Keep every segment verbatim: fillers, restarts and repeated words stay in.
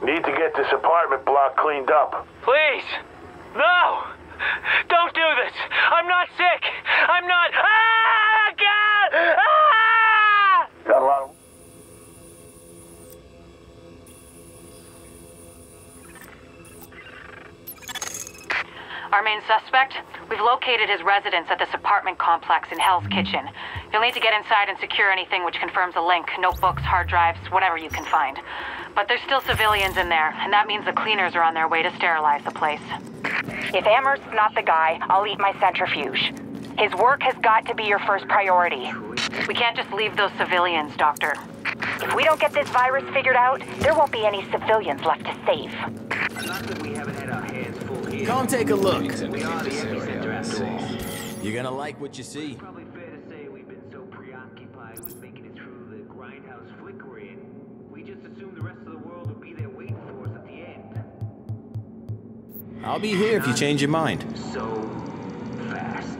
Need to get this apartment block cleaned up. Please! No! Don't do this! I'm not sick! I'm not... Ah! God! Ah! Got a lot of... Our main suspect? We've located his residence at this apartment complex in Hell's Kitchen. You'll need to get inside and secure anything which confirms a link. Notebooks, hard drives, whatever you can find. But there's still civilians in there, and that means the cleaners are on their way to sterilize the place. If Amherst's not the guy, I'll eat my centrifuge. His work has got to be your first priority. We can't just leave those civilians, Doctor. If we don't get this virus figured out, there won't be any civilians left to save. Not that we haven't had our hands full here. Come take a look. We are the epicenter after all. You're gonna like what you see. Probably fair to say we've been so preoccupied with making it through the grindhouse flickering, we just assumed the rest of the world would be there waiting for us at the end. I'll be here if you change your mind. So fast.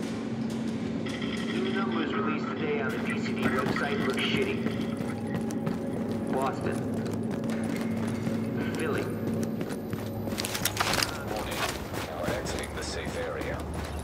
New numbers released today on the D C D website look shitty. Boston. Philly. Morning. Now we're exiting the safe area.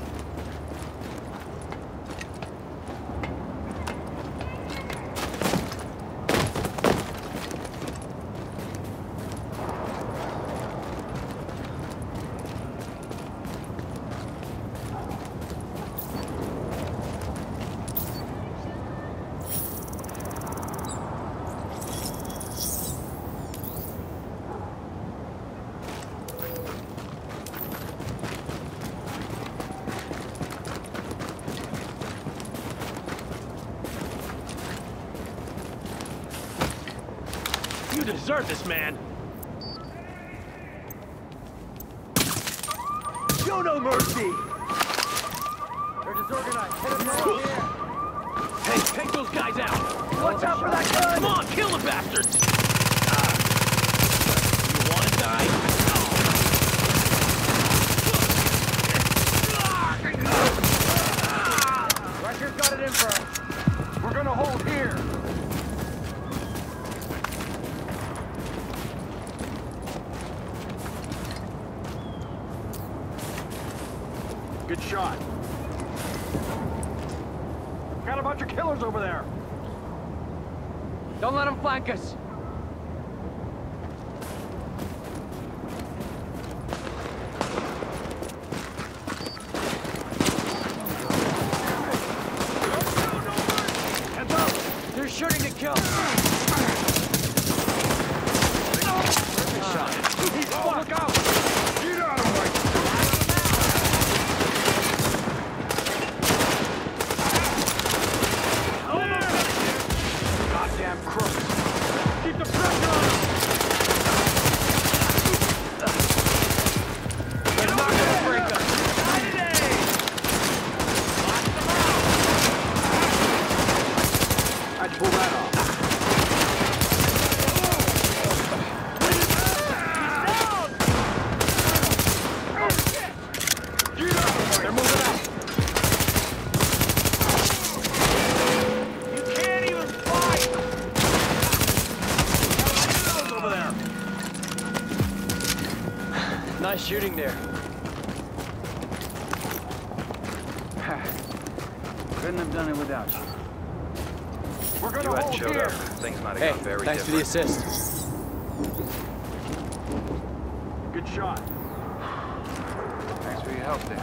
You deserve this, man! Show no mercy! They're disorganized. Hit them all here. Hey, take those guys out! Watch out for that gun! Come on, kill the bastards! You wanna die? Russia's got it in for us. We're gonna hold here. Good shot. Got a bunch of killers over there. Don't let them flank us. Hands up! They're shooting to kill. Perfect shot. Oh, look out! Get out of my... Goddamn crooks! Keep the pressure on them! They're not gonna break us! I'd pull that off. They're moving out! You can't even fight! Over there! Nice shooting there. Couldn't have done it without you. We're gonna You hadn't hold showed here. up. Things might have Hey, gone very thanks for the different. assist. Good shot. Thanks for your help there.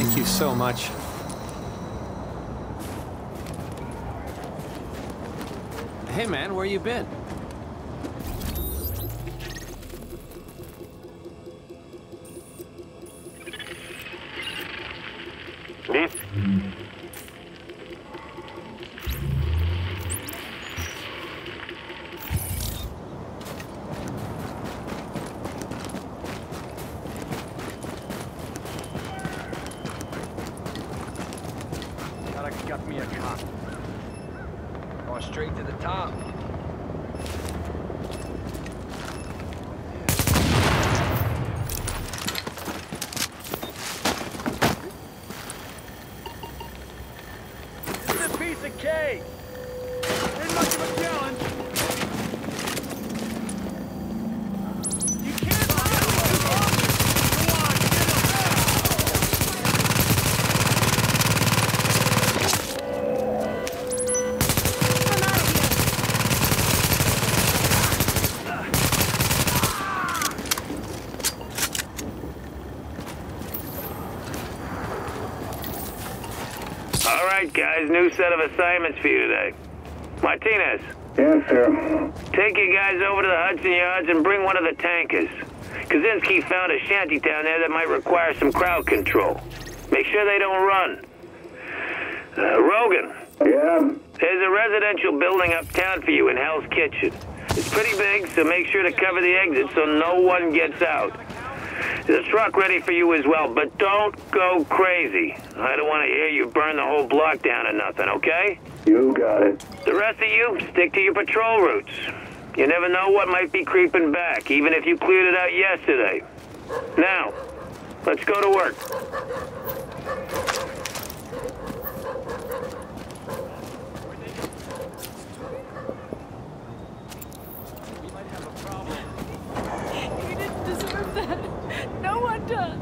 Thank you so much. Hey man, where you been? This? Gotta gut me a cop. Going straight to the top. This is a piece of cake! Ain't much of a challenge! You can't hide! Come on, All right, guys, new set of assignments for you today. Martinez, Yes, sir. take you guys over to the Hudson Yards and bring one of the tankers. Kaczynski found a shanty down there that might require some crowd control. Make sure they don't run. Uh, Rogan, Yeah? there's a residential building uptown for you in Hell's Kitchen. It's pretty big, so make sure to cover the exit so no one gets out. There's a truck ready for you as well, but don't go crazy. I don't want to hear you burn the whole block down or nothing, okay? You got it. The rest of you, stick to your patrol routes. You never know what might be creeping back, even if you cleared it out yesterday. Now, let's go to work. You didn't deserve that. No one does.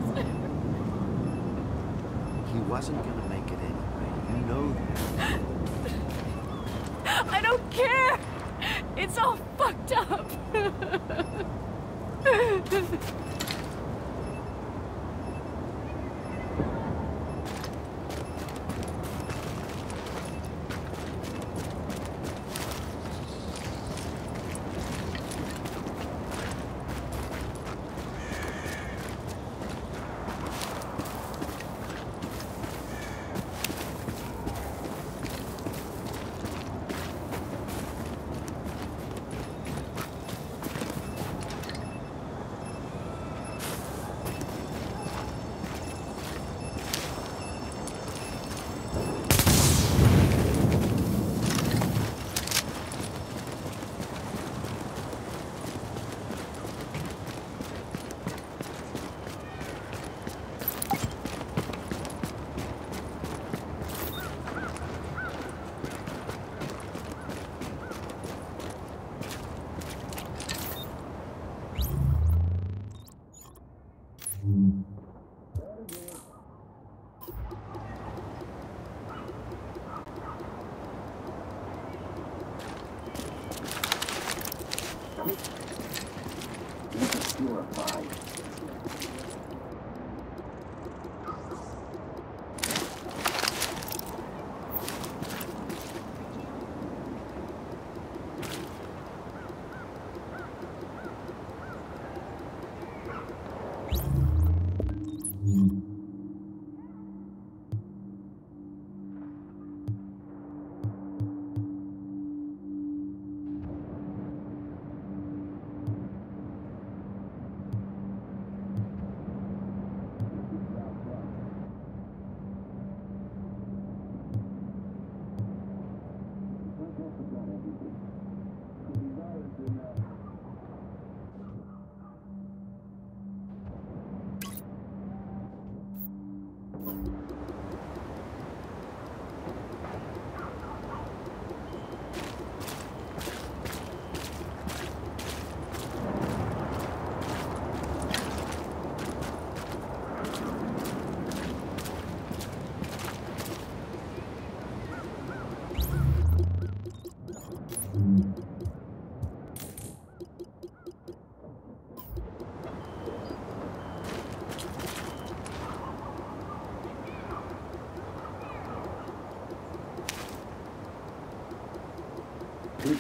He wasn't gonna make it anyway. You know that. I don't care. It's all fucked up.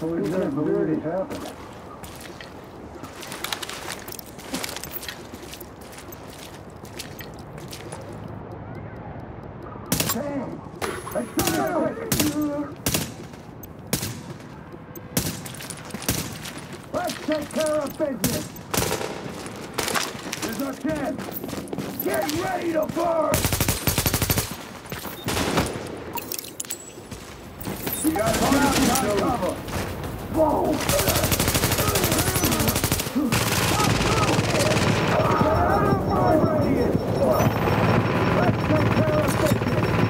believe that believe it happened. Damn! I got it! Let's take care of business! Here's our chance! Get ready to burn! You got to out cover! Whoa! Let's take care of business!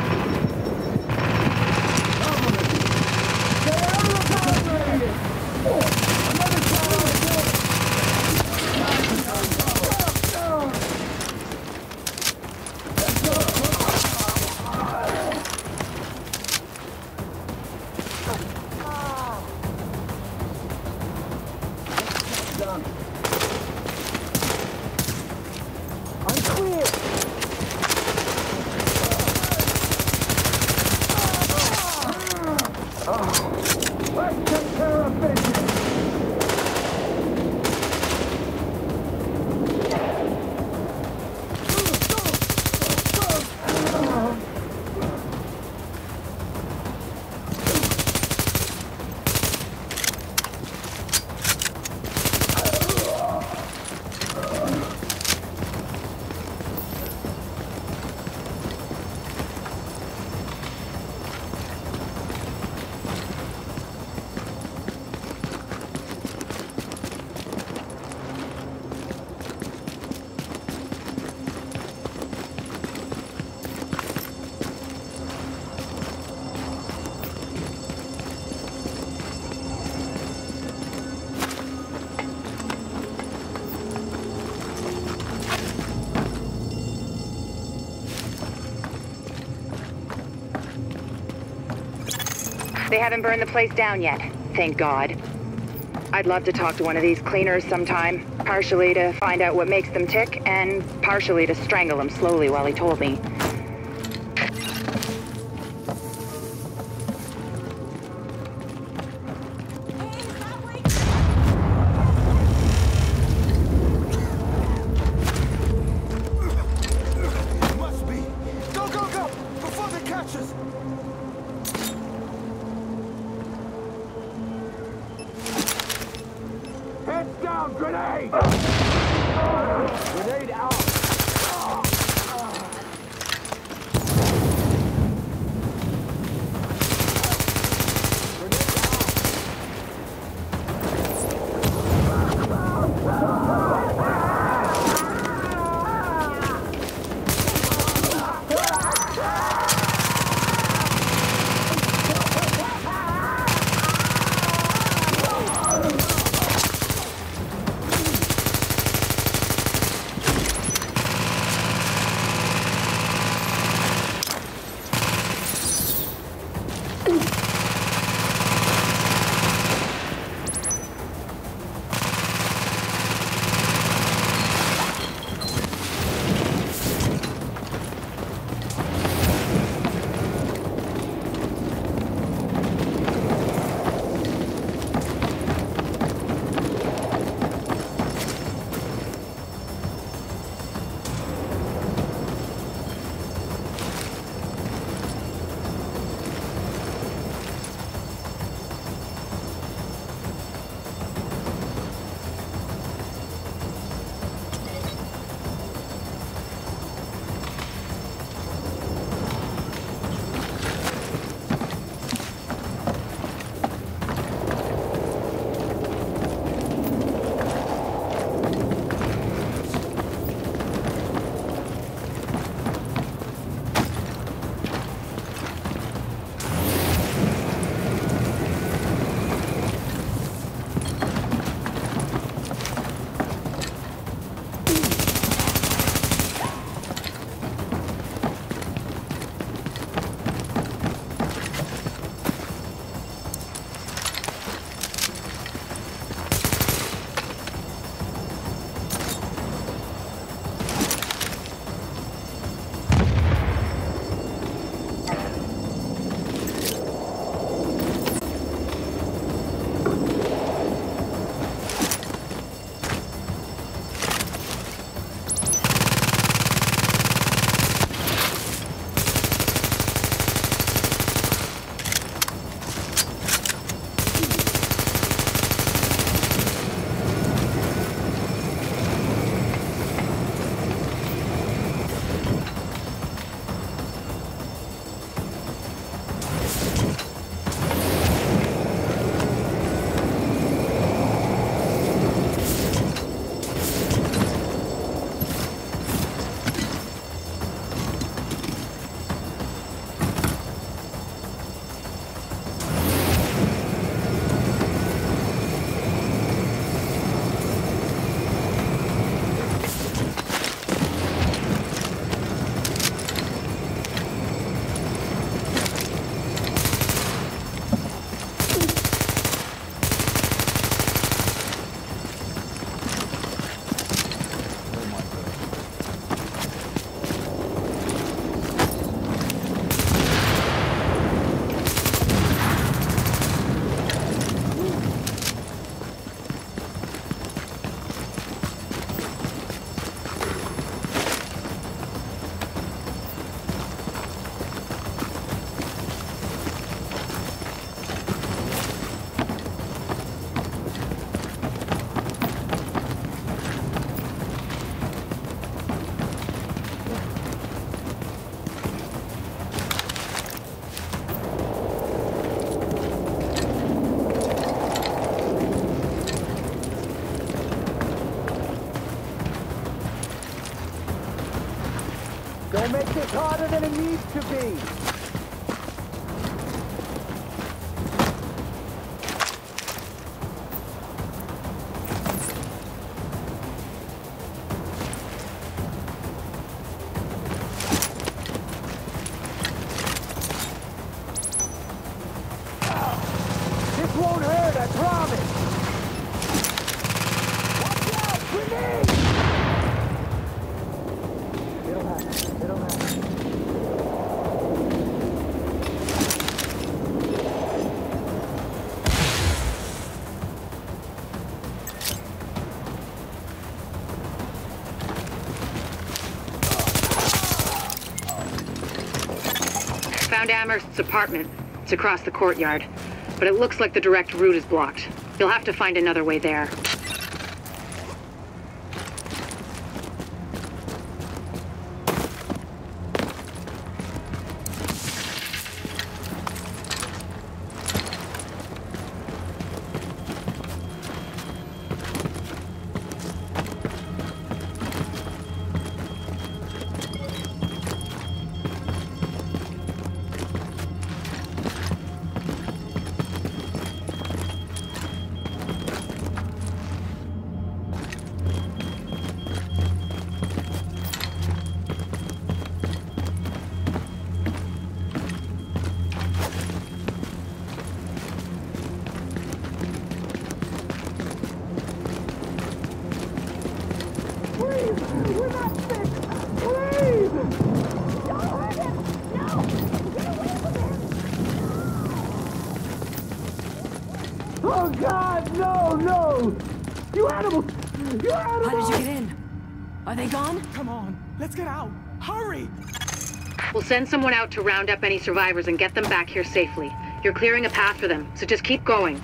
They haven't burned the place down yet, thank God. I'd love to talk to one of these cleaners sometime, partially to find out what makes them tick, and partially to strangle him slowly while he told me. Must be! Go, go, go! Before they catch us! Heads down, grenade! Grenade out! Don't make this harder than it needs to be. This won't hurt, I promise. Watch out, grenade! It'll happen, it'll happen. Found Amherst's apartment. It's across the courtyard. But it looks like the direct route is blocked. You'll have to find another way there. We're not sick! Please! Don't hurt him! No! Get away from him! Oh God, no, no! You animals! You animals! How did you get in? Are they gone? Come on, let's get out! Hurry! We'll send someone out to round up any survivors and get them back here safely. You're clearing a path for them, so just keep going.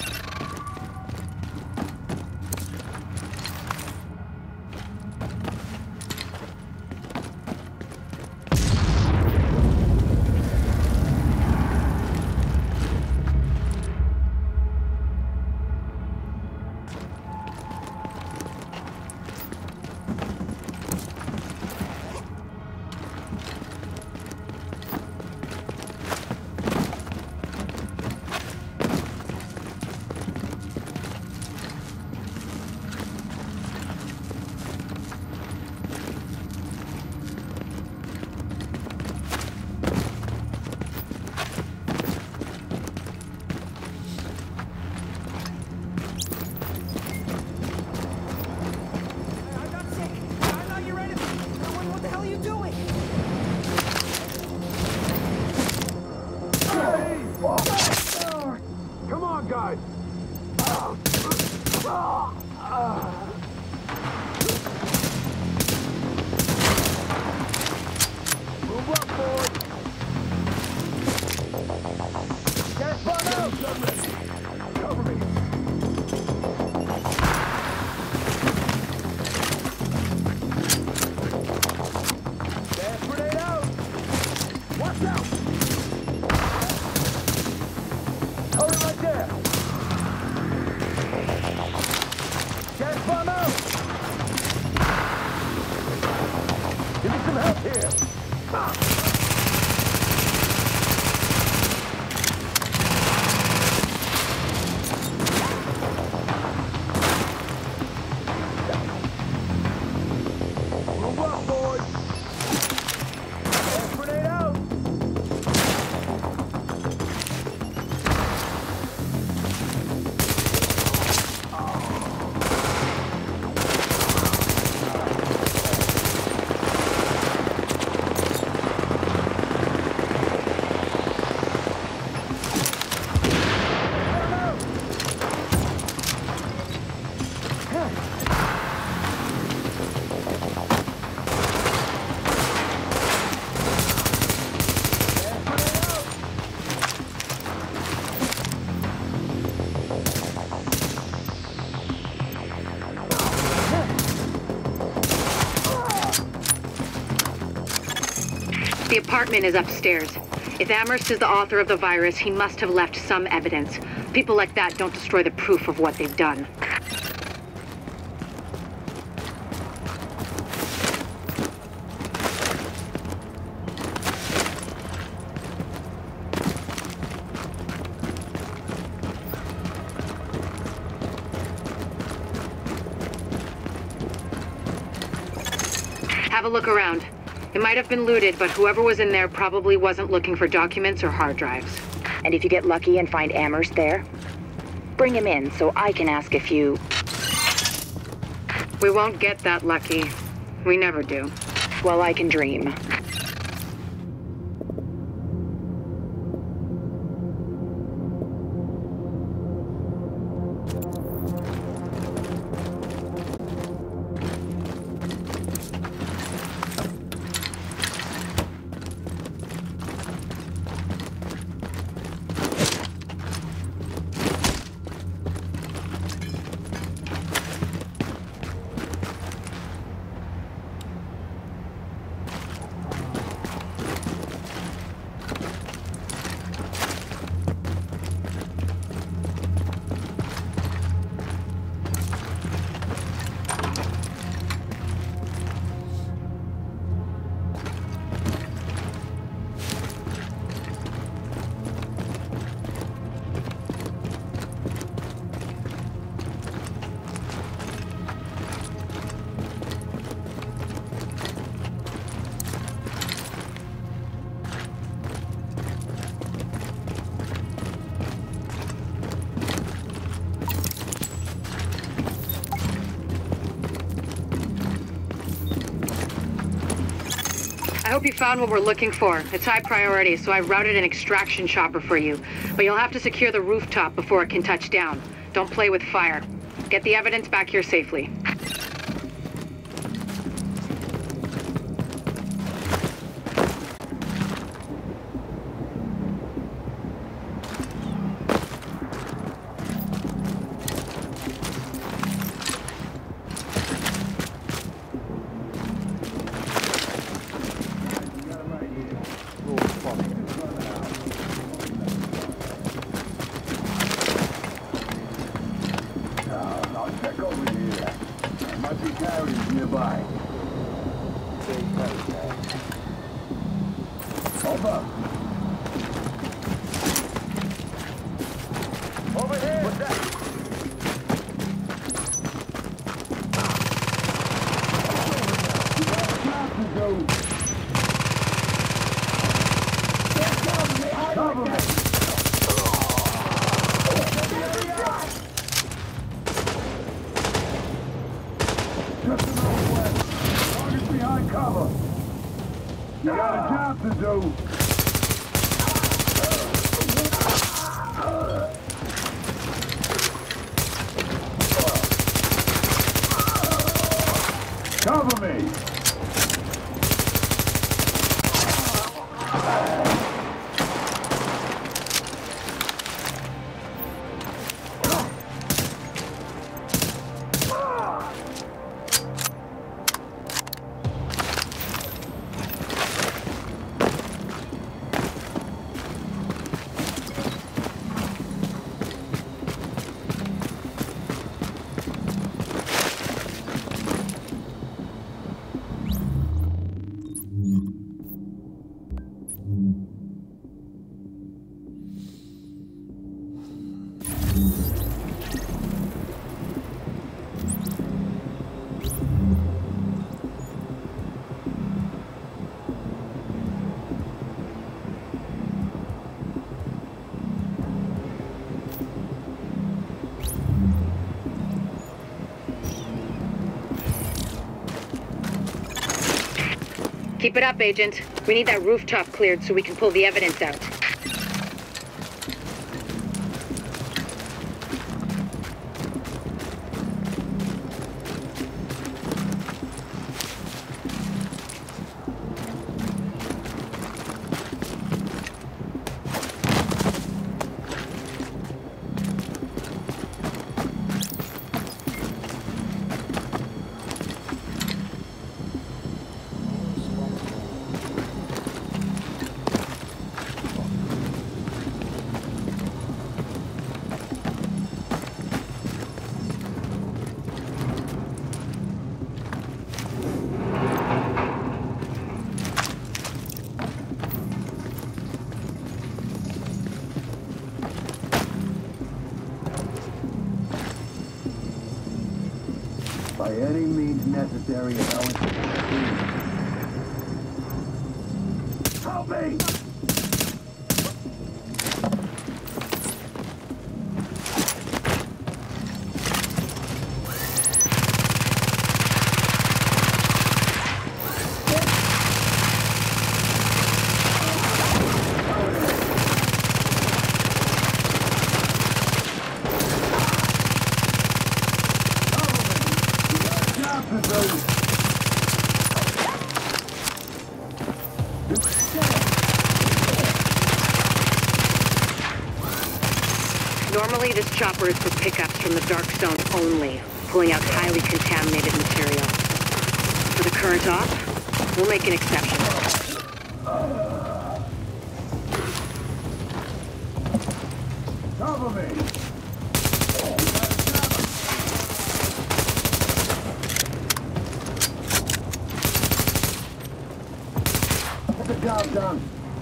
guys! Ah. Ah. Ah. Move up, boys! Get spun out! Cover me! Gas grenade out! Watch out! Hold it right there! Gas bomb out! Give me some help here! Ah. Move up, boys! Gas grenade out! The apartment is upstairs. If Amherst is the author of the virus, he must have left some evidence. People like that don't destroy the proof of what they've done. Have a look around. It might have been looted, but whoever was in there probably wasn't looking for documents or hard drives. And if you get lucky and find Amherst there, bring him in so I can ask a few... We won't get that lucky. We never do. Well, I can dream. I hope you found what we're looking for. It's high priority, so I've routed an extraction chopper for you. But you'll have to secure the rooftop before it can touch down. Don't play with fire. Get the evidence back here safely. Keep it up, Agent. We need that rooftop cleared so we can pull the evidence out. By any means necessary as our Help me! Normally, this chopper is for pickups from the dark zone only, pulling out highly contaminated material. For the current op, we'll make an exception. Cover me! Get the job done.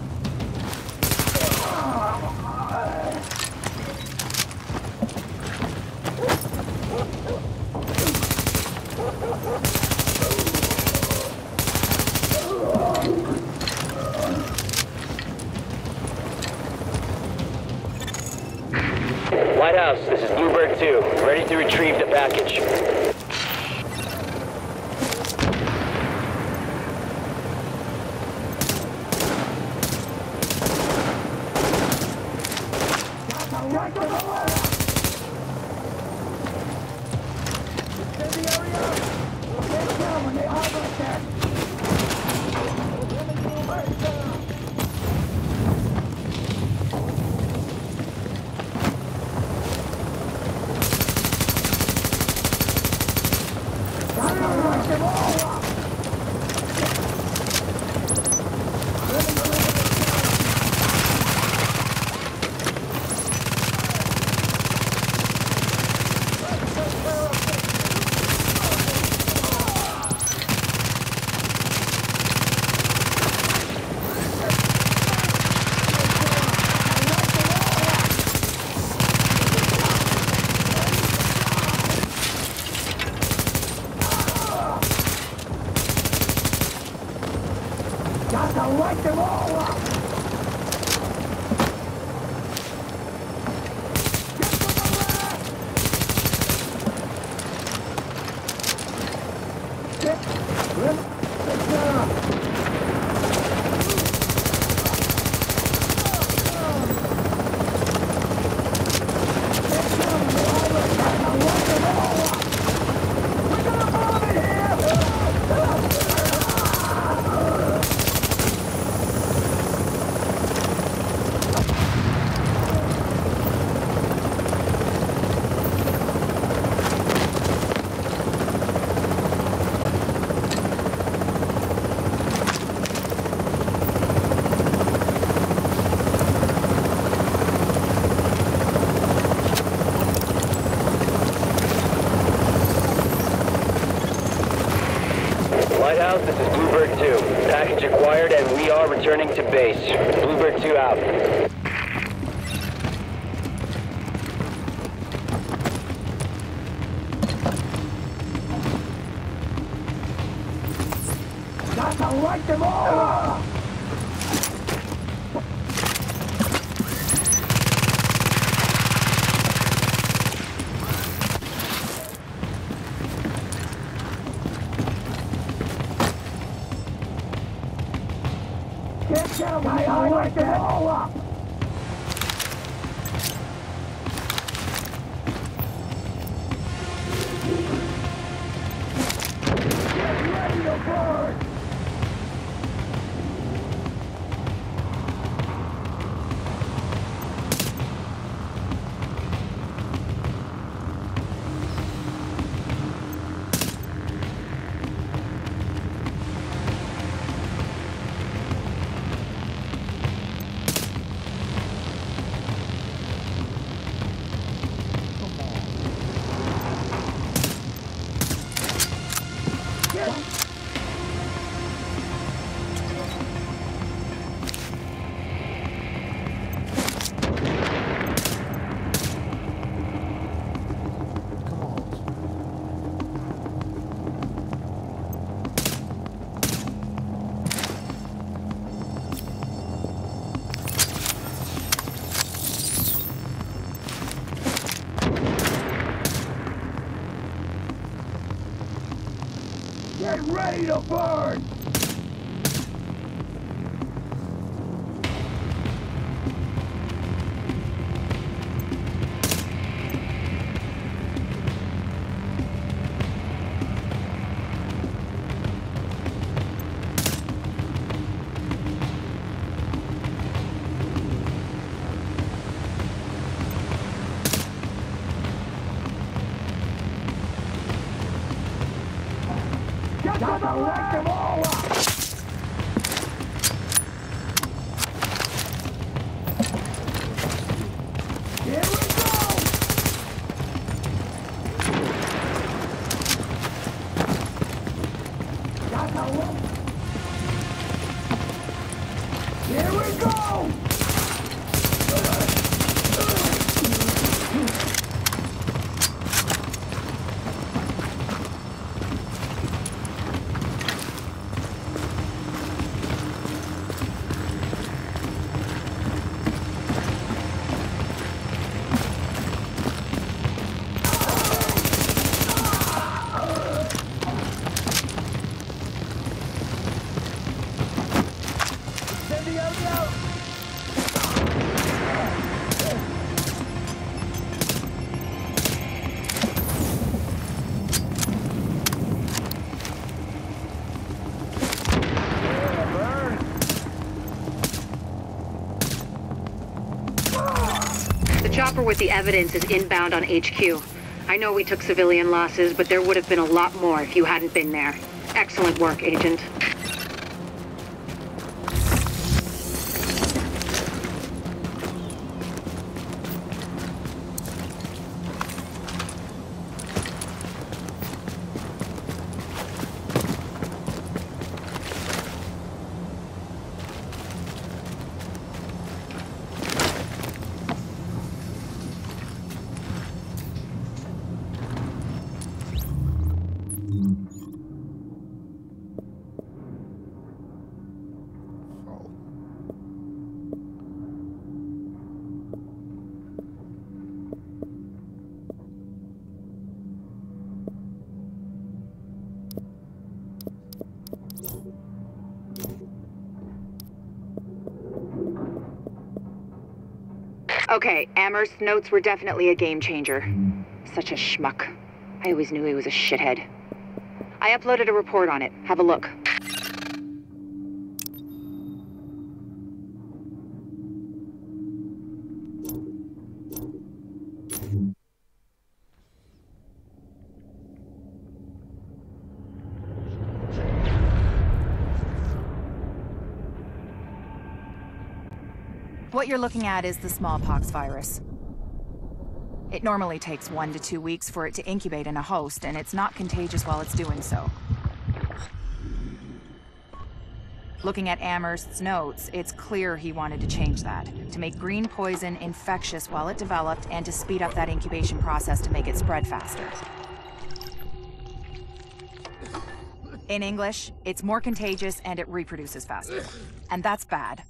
White House, this is Bluebird two. Ready to retrieve the package. White House, this is Bluebird two. Package acquired and we are returning to base. Bluebird two out. Got to light them all up! Get down, I light them all up! Get ready to burn! Get ready to burn! Gotta light them all up! Here we go! Gotta light. Here we go! The chopper with the evidence is inbound on H Q. I know we took civilian losses, but there would have been a lot more if you hadn't been there. Excellent work, Agent. Okay, Amherst's notes were definitely a game changer. Such a schmuck. I always knew he was a shithead. I uploaded a report on it. Have a look. What you're looking at is the smallpox virus. It normally takes one to two weeks for it to incubate in a host, and it's not contagious while it's doing so. Looking at Amherst's notes, it's clear he wanted to change that, to make green poison infectious while it developed, and to speed up that incubation process to make it spread faster. In English, it's more contagious and it reproduces faster. And that's bad.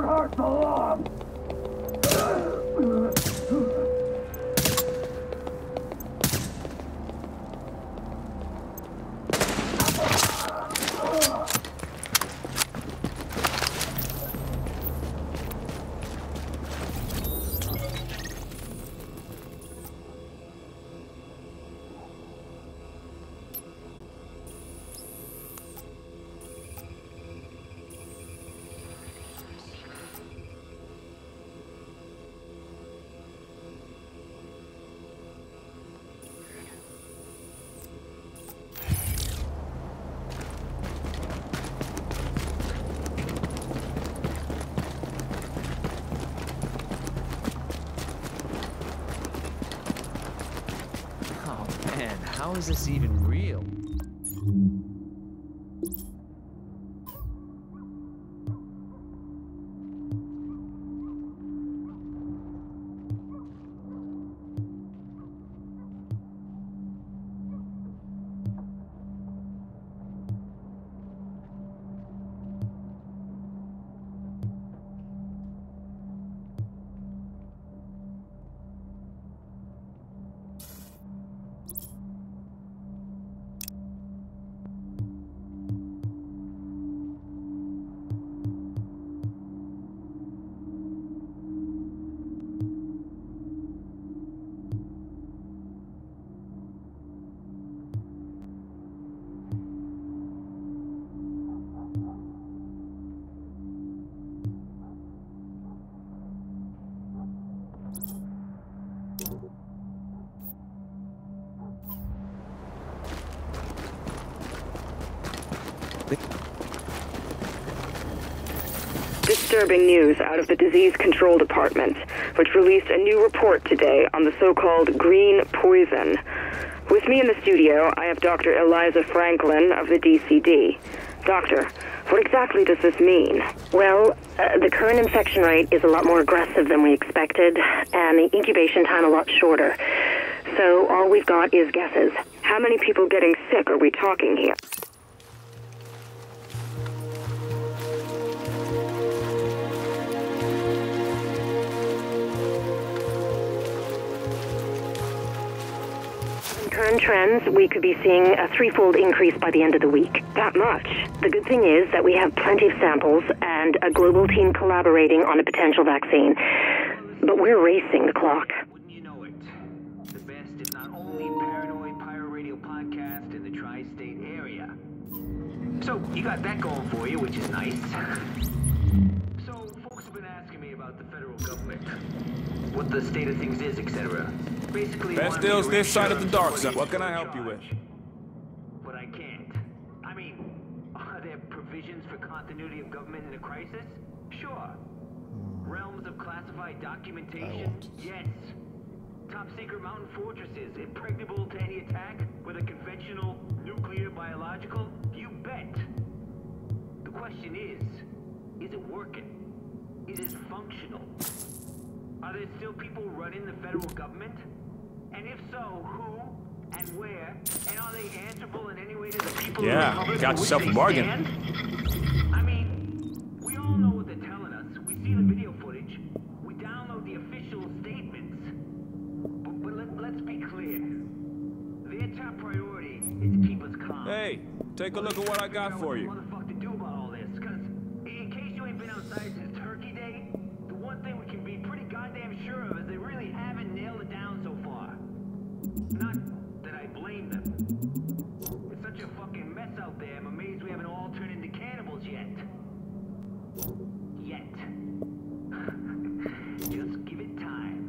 won't hurt for long. How is this even real? Disturbing news out of the Disease Control Department, which released a new report today on the so-called green poison. With me in the studio, I have Doctor Eliza Franklin of the D C D. Doctor, what exactly does this mean? Well, uh, the current infection rate is a lot more aggressive than we expected, and the incubation time a lot shorter. So all we've got is guesses. How many people getting sick are we talking here? Current trends, we could be seeing a threefold increase by the end of the week. That much? The good thing is that we have plenty of samples and a global team collaborating on a potential vaccine. But we're racing the clock. Wouldn't you know it? The best, if not only, paranoid pirate radio podcast in the tri-state area. So, you got that going for you, which is nice. So, folks have been asking me about the federal government. What the state of things is, et cetera. Basically, best deals this side of the dark side. What can I help you with? But I can't. I mean, are there provisions for continuity of government in a crisis? Sure. Realms of classified documentation? Yes. Top secret mountain fortresses, impregnable to any attack, whether conventional, nuclear, biological? You bet. The question is, is it working? Is it functional? Are there still people running the federal government? And if so, who and where? And are they answerable in any way to the people yeah, of the Republic got yourself a bargain. I mean, we all know what they're telling us. We see the video footage. We download the official statements. But, but let, let's be clear. Their top priority is to keep us calm. Hey, take a look at what I got for you. What the fuck to do about all this? Because in case you ain't been outside since Turkey Day, the one thing we can be pretty goddamn sure of is they really haven't nailed it down so far. Not that I blame them. It's such a fucking mess out there, I'm amazed we haven't all turned into cannibals yet. Yet. Just give it time.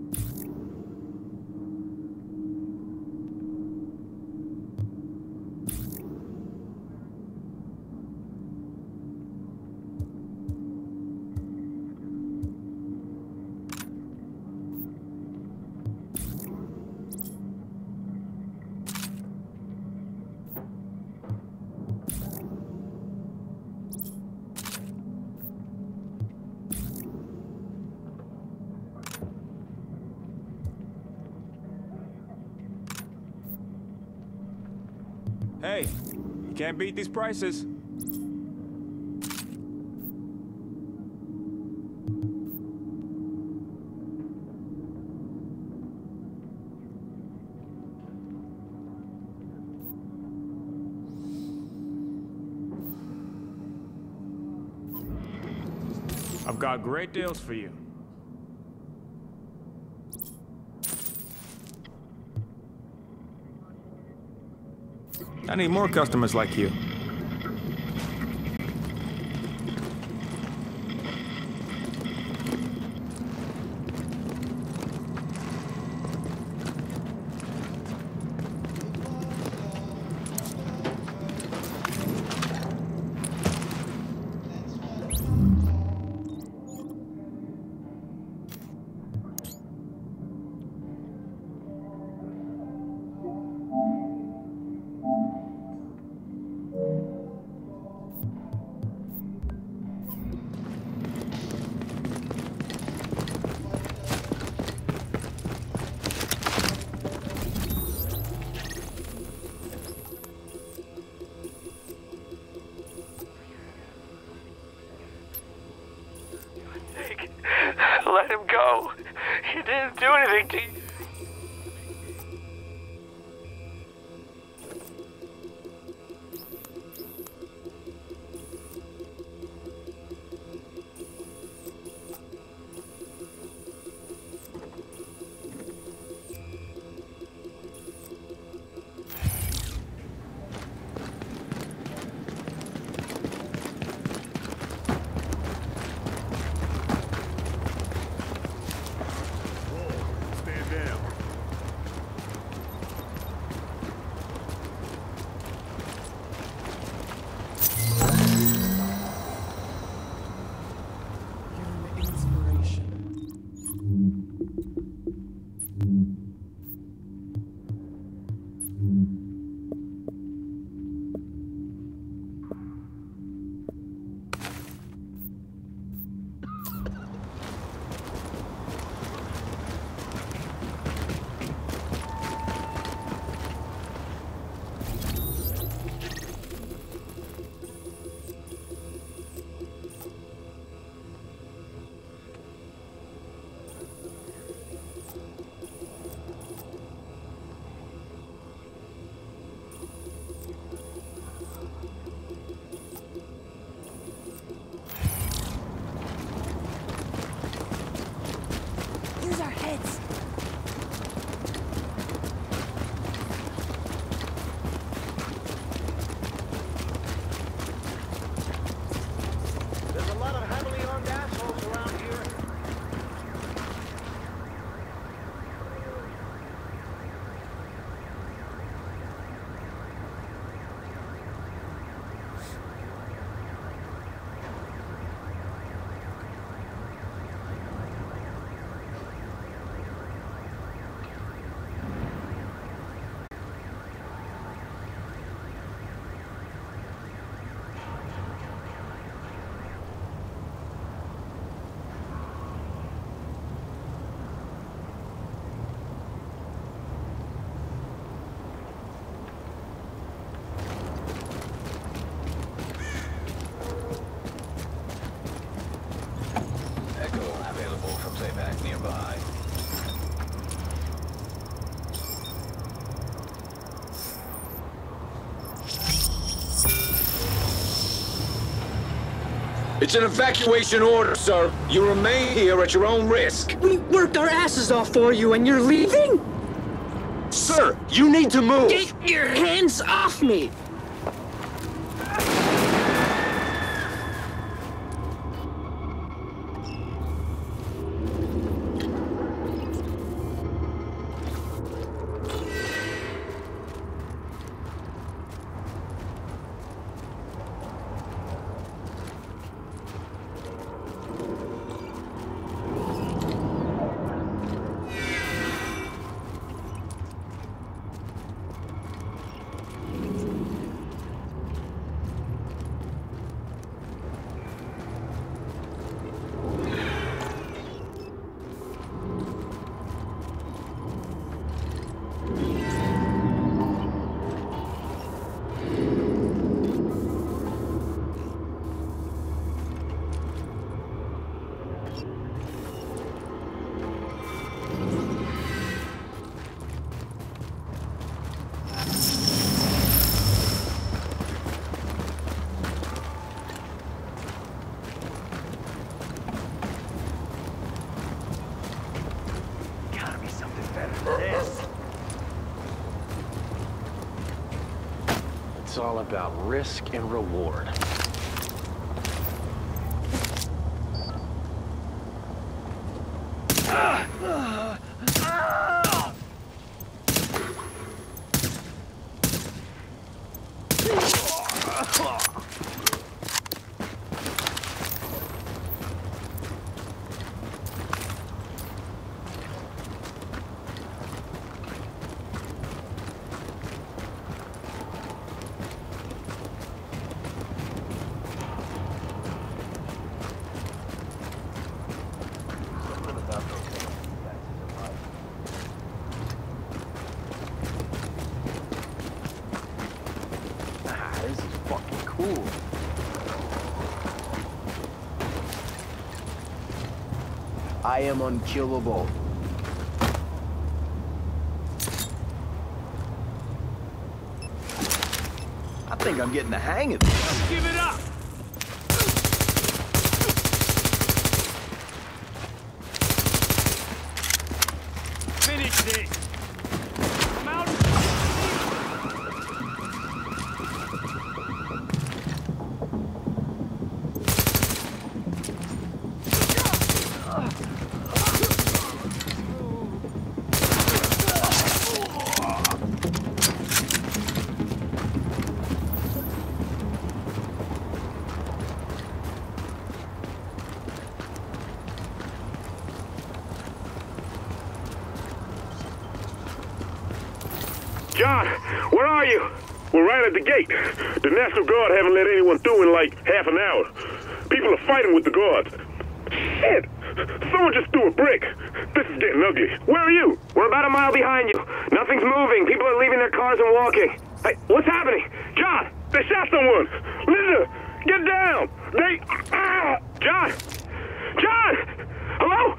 Hey, you can't beat these prices. I've got great deals for you. I need more customers like you. Let him go. He didn't do anything to you. Use our heads. There's a lot of heavily armed assholes around here. nearby. It's an evacuation order, sir. You remain here at your own risk. We worked our asses off for you and you're leaving? Sir, you need to move. Get your hands off me! It's all about risk and reward. This is fucking cool. I am unkillable. I think I'm getting the hang of this. Give it up! Finish this! I'm out! John, where are you? We're right at the gate. The National Guard haven't let anyone through in like half an hour. People are fighting with the guards. Shit! Someone just threw a brick. This is getting ugly. Where are you? We're about a mile behind you. Nothing's moving. People are leaving their cars and walking. Hey, what's happening? John, they shot someone. Linda, get down. They... Ah! John! John! Hello?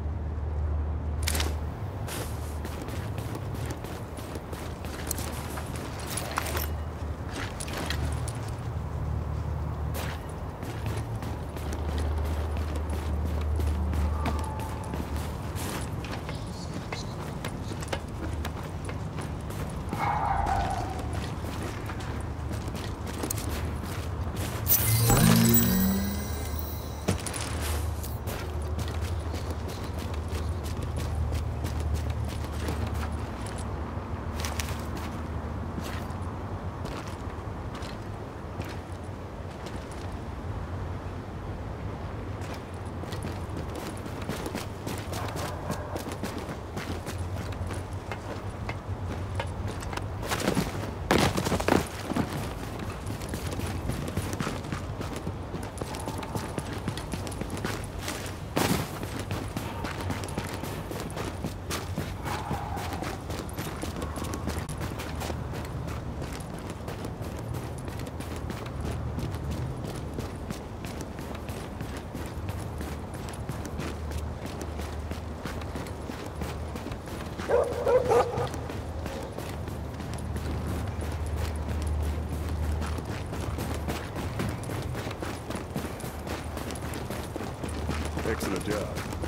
Excellent job.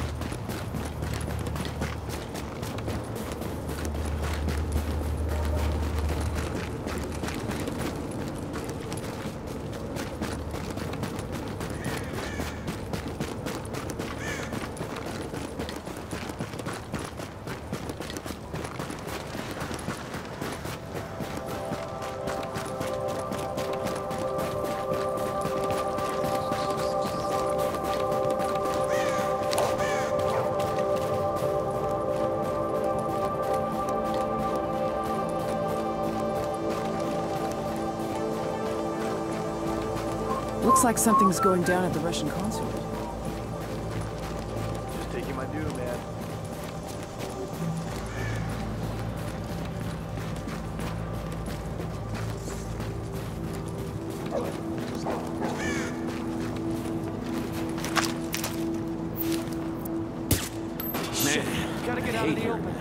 Looks like something's going down at the Russian consulate. Just taking my due, man. Man, gotta get out of the open.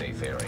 safe area.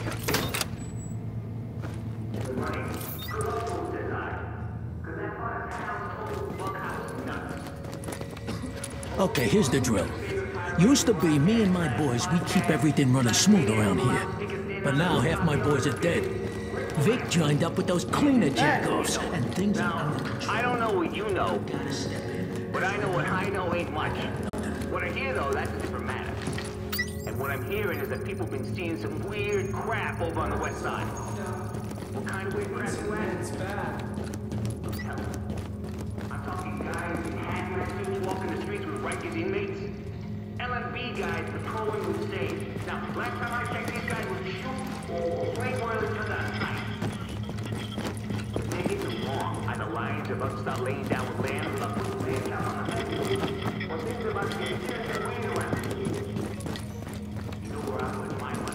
Okay, here's the drill. Used to be me and my boys, we keep everything running smooth around here. But now half my boys are dead. Vic joined up with those cleaner jackoffs, and things are out of control. I don't know what you know, but I know what I know ain't much. What I hear, though, that's a different matter. And what I'm hearing is that people been seeing some weird crap over on the west side. What kind of weird crap you at? It's bad. Tell me. I'm talking guys in hazmat suits walking the streets with Rikers inmates. L M B guys patrolling with safe. Now, last time I checked, these guys would shoot way more than turned out night. They get them wrong. Are the Lions about to start laying down with lambs without putting their down on the head? Or things about to get their way around? You know where I'm with my money.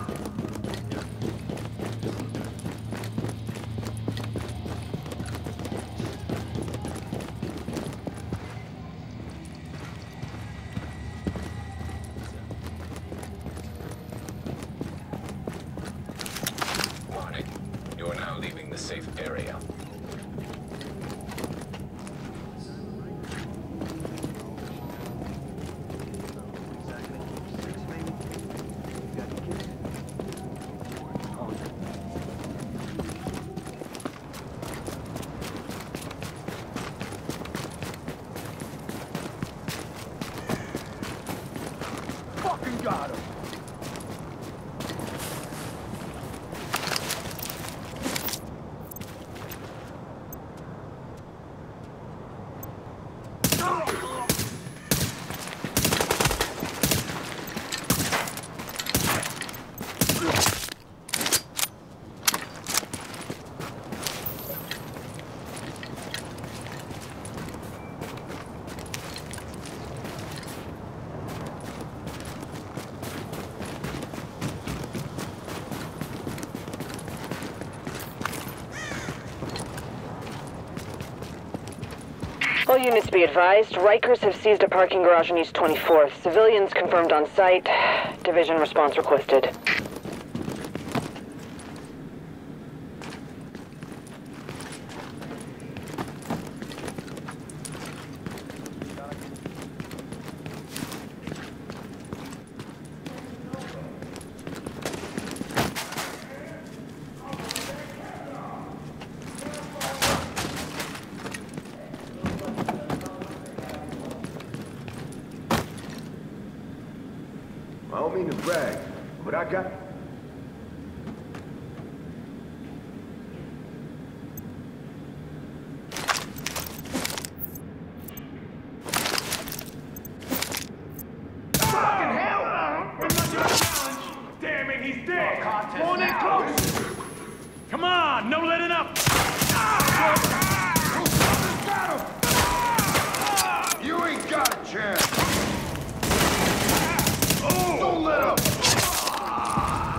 You are now leaving the safe area. Fucking got him. All units be advised, Rikers have seized a parking garage on East twenty-fourth. Civilians confirmed on site. Division response requested. I don't mean to brag, but I got... Fucking hell! Damn it, he's dead! Going in close! Come on, no letting up! You ain't got a chance! Don't let up!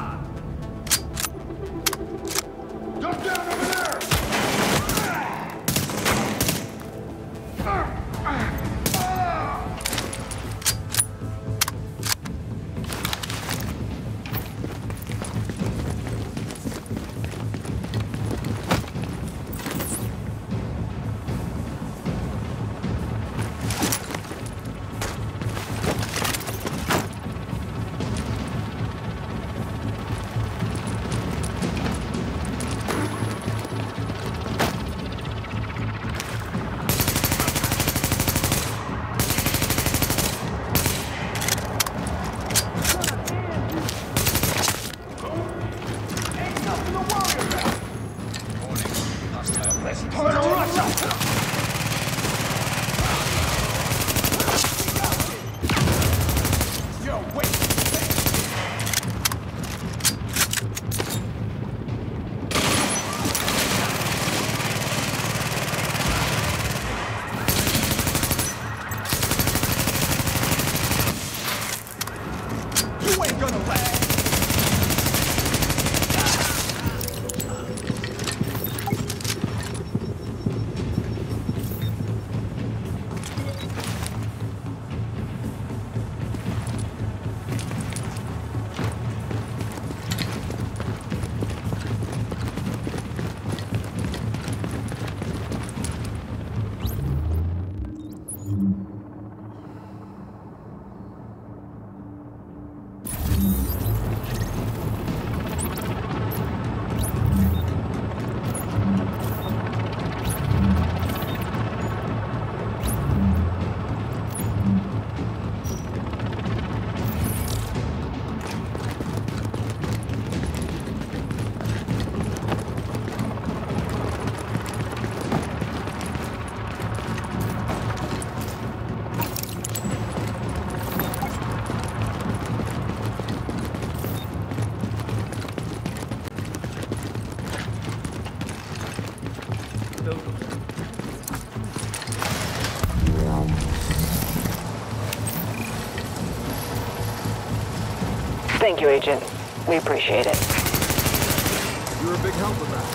Thank you, Agent. We appreciate it. You're a big help with that.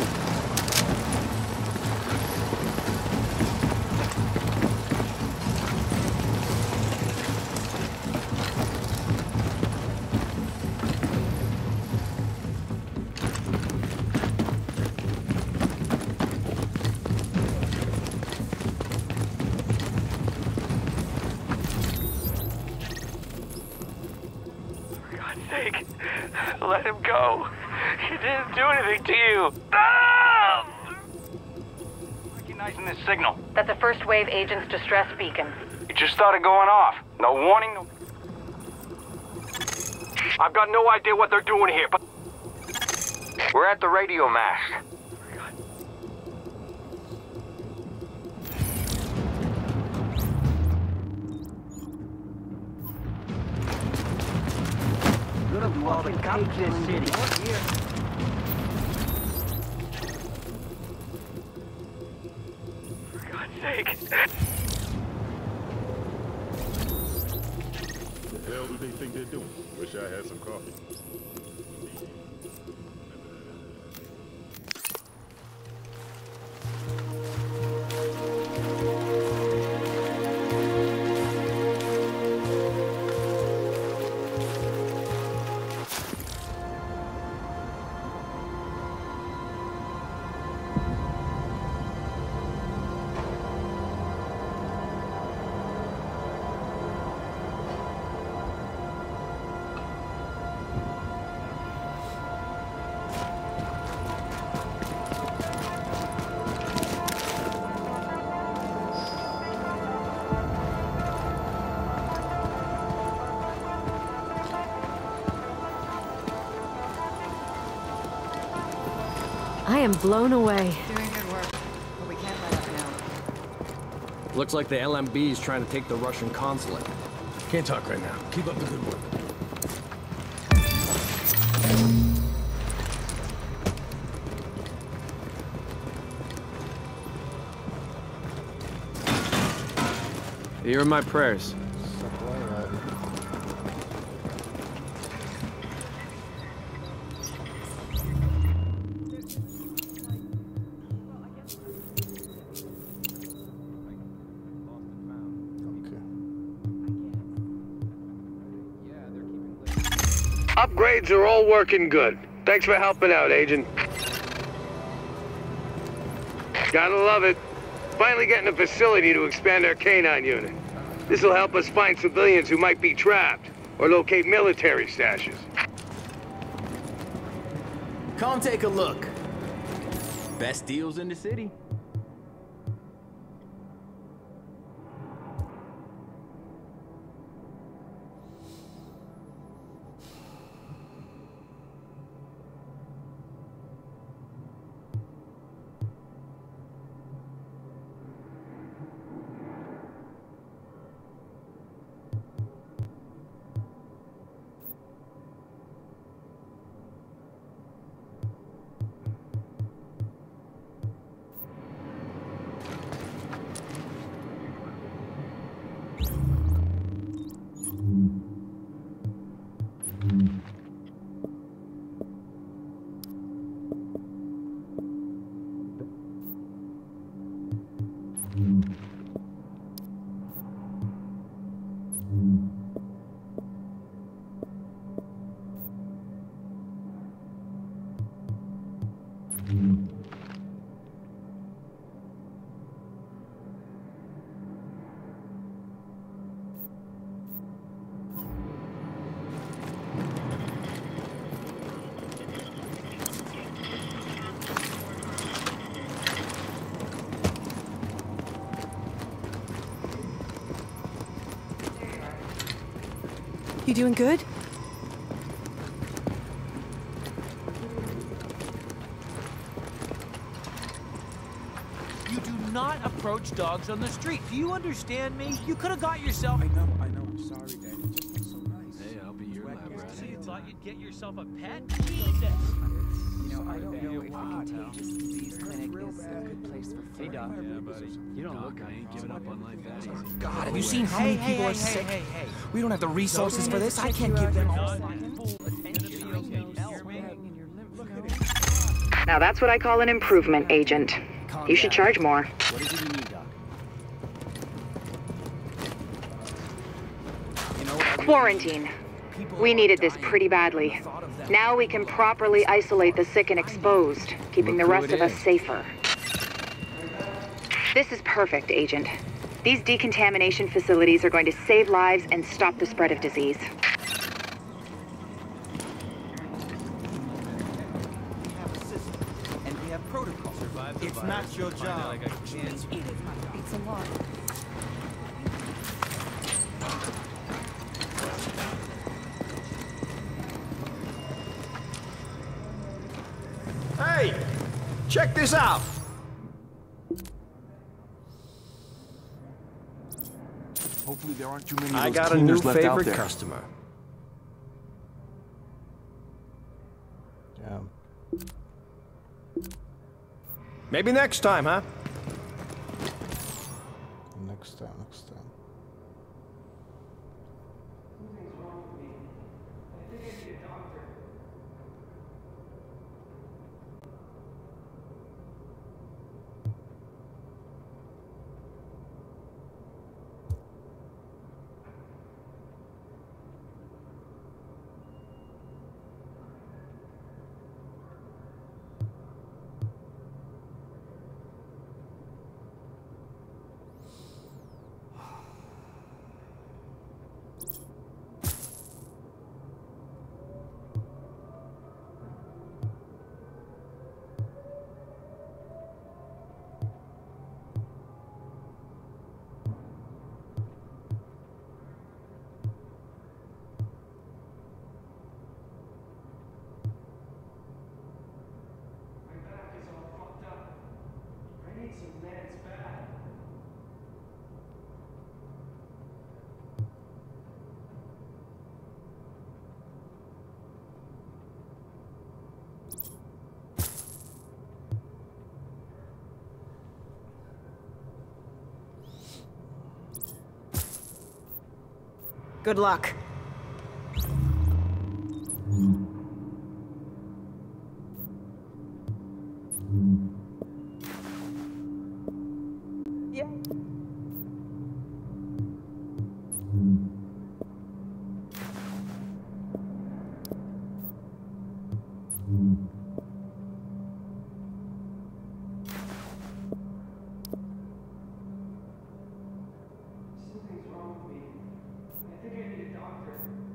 Let him go. He didn't do anything to you. Ah! Recognizing this signal. That's a first wave agent's distress beacon. It just started going off. No warning, no... I've got no idea what they're doing here, but... We're at the radio mast. Do all the cops in this city. For God's sake. The hell do they think they're doing? Wish I had some coffee. I am blown away. Doing good work, but we can't let up now. Looks like the L M B is trying to take the Russian consulate. Can't talk right now. Keep up the good work. You're in my prayers. Upgrades are all working good. Thanks for helping out, Agent. Gotta love it. Finally getting a facility to expand our canine unit. This'll help us find civilians who might be trapped, or locate military stashes. Come take a look. Best deals in the city. You doing good? You do not approach dogs on the street. Do you understand me? You could have got yourself... I know, I know. I'm sorry, Dad. You're just so nice. Hey, I'll be your lab rat. So you thought you'd get yourself a pet? Jesus. You know, I don't know if a contagious disease clinic is a good place for food. Hey, Doc. Yeah, buddy. You don't look like I ain't giving up on life that easy. God, have you seen how many people are sick? We don't have the resources for this. I can't give them all. Now that's what I call an improvement, Agent. You should charge more. What is it you need, Doc? Quarantine. We needed this pretty badly. Now we can properly isolate the sick and exposed, keeping the rest of us safer. This is perfect, Agent. These decontamination facilities are going to save lives and stop the spread of disease. And we have protocol. It's not your job. It's a lot. Hey, check this out. Hopefully there aren't too many of I those got a new cleaners left out favorite there. customer. Damn. Maybe next time, huh? Next time, next time. Good luck. Yeah. Something's wrong with me. I think I need a doctor.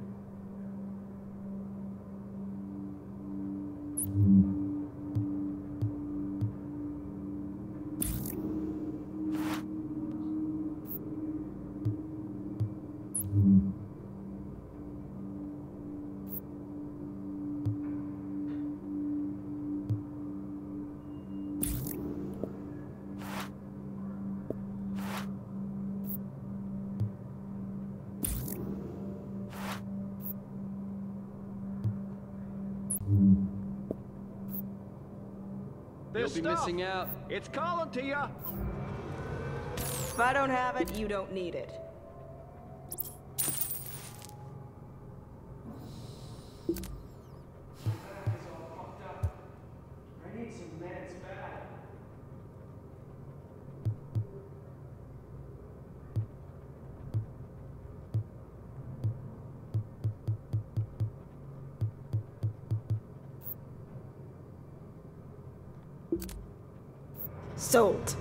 You'll be missing out. It's calling to you. If I don't have it, you don't need it. I need some meds bad. Sold.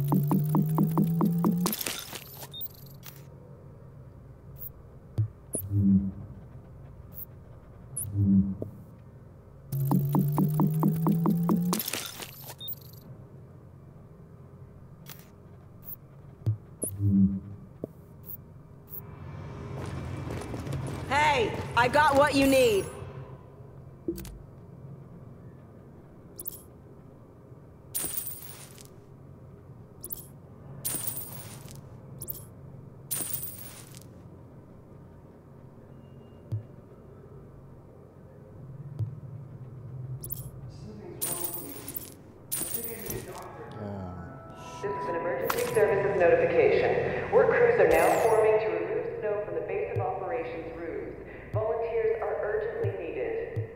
Hey, I got what you need. This is an emergency services notification. Work crews are now forming to remove snow from the base of operations roofs. Volunteers are urgently needed.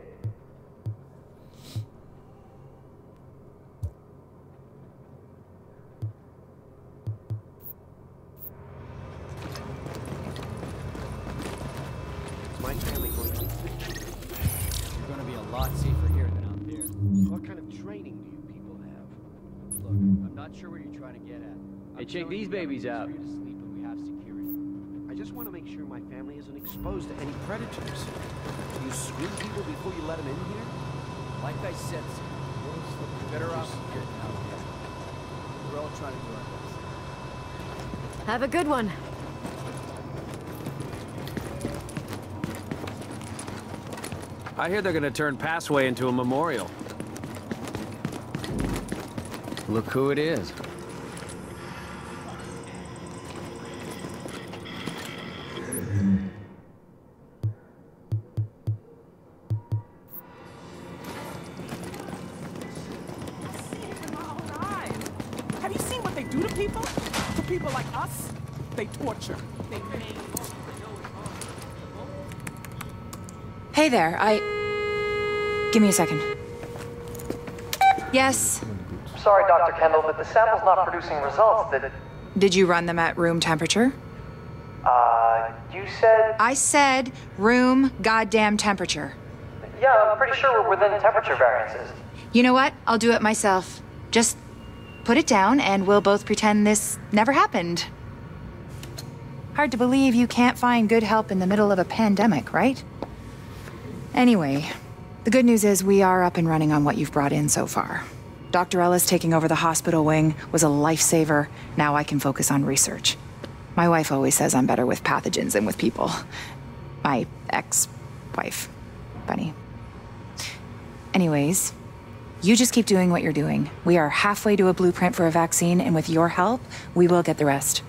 Is my family going to You're going to be a lot safer here than out there. What kind of training do you people have? Look, I'm not sure what you're trying to get at. Hey, check these babies out. To sleep and we have security. I just want to make sure my family isn't exposed to any predators. Do you screen people before you let them in here? Like I said, sir, you're better off getting out here. We're all trying to do our best. Have a good one. I hear they're gonna turn Passway into a memorial. Look who it is. Have you seen what they do to people? To people like us? They torture. They maim. Hey there, I... Give me a second. Yes? Sorry, Doctor Kendall, but the sample's not producing results that... Did you run them at room temperature? Uh, you said... I said room goddamn temperature. Yeah, I'm pretty sure we're within temperature variances. You know what? I'll do it myself. Just put it down and we'll both pretend this never happened. Hard to believe you can't find good help in the middle of a pandemic, right? Anyway, the good news is we are up and running on what you've brought in so far. Doctor Ellis taking over the hospital wing was a lifesaver. Now I can focus on research. My wife always says I'm better with pathogens than with people. My ex-wife. Funny. Anyways, you just keep doing what you're doing. We are halfway to a blueprint for a vaccine, and with your help, we will get the rest.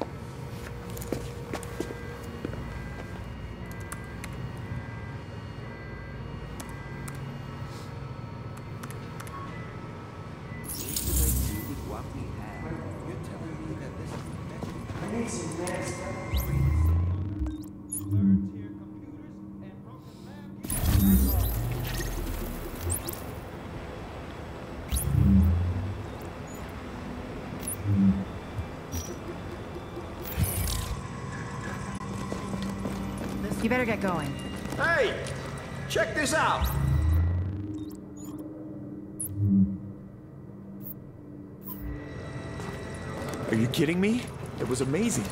You better get going. Hey! Check this out! Are you kidding me? It was amazing.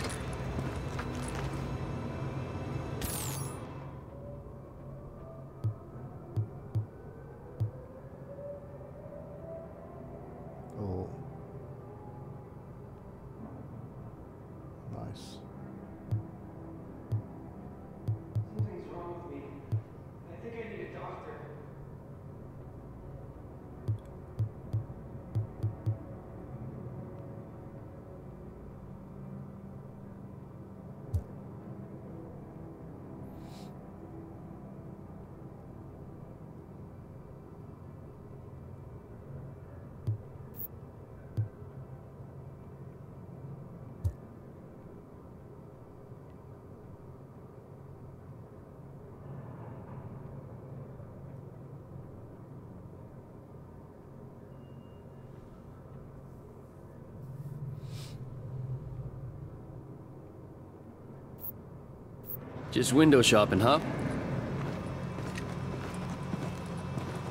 Oh. Nice. Something's wrong with me. I think I need a doctor. Just window shopping, huh?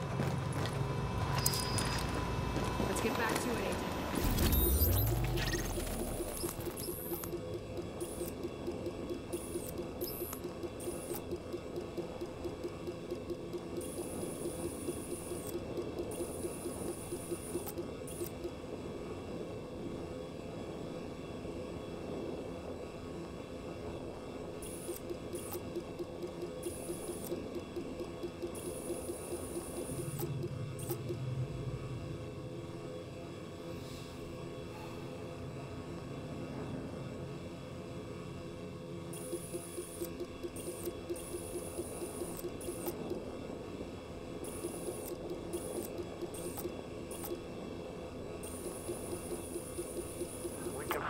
Let's get back to it, Agent.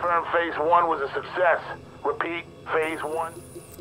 confirm phase one was a success. Repeat, phase one.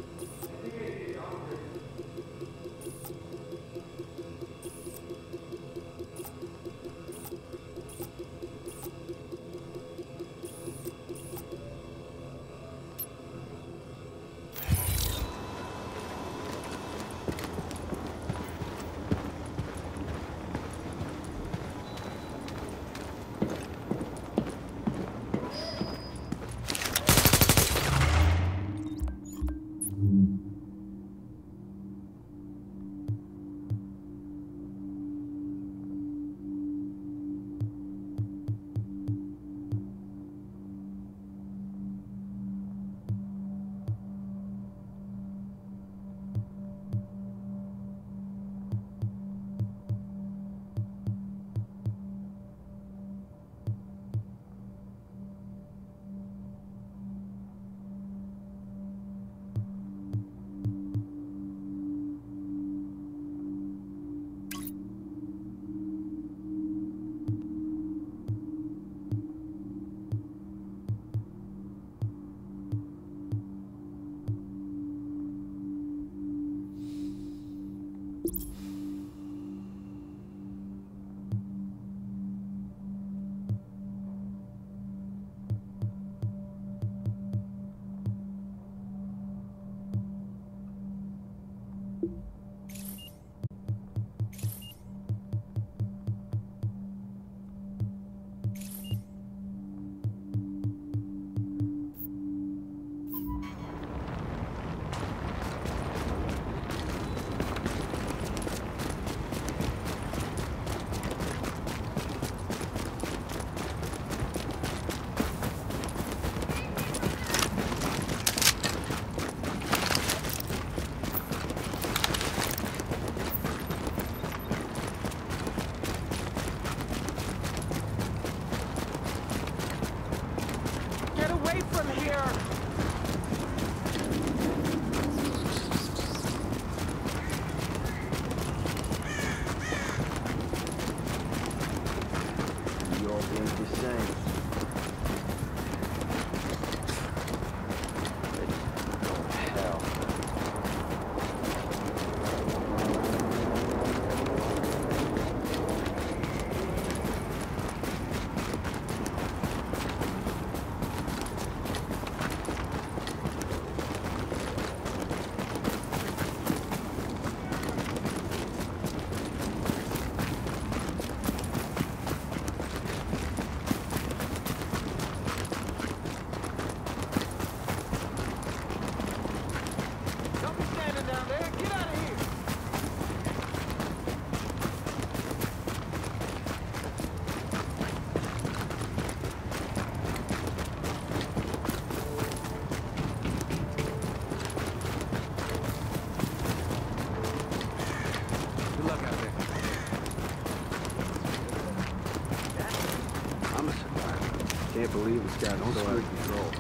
Can't believe it's gotten so out of control.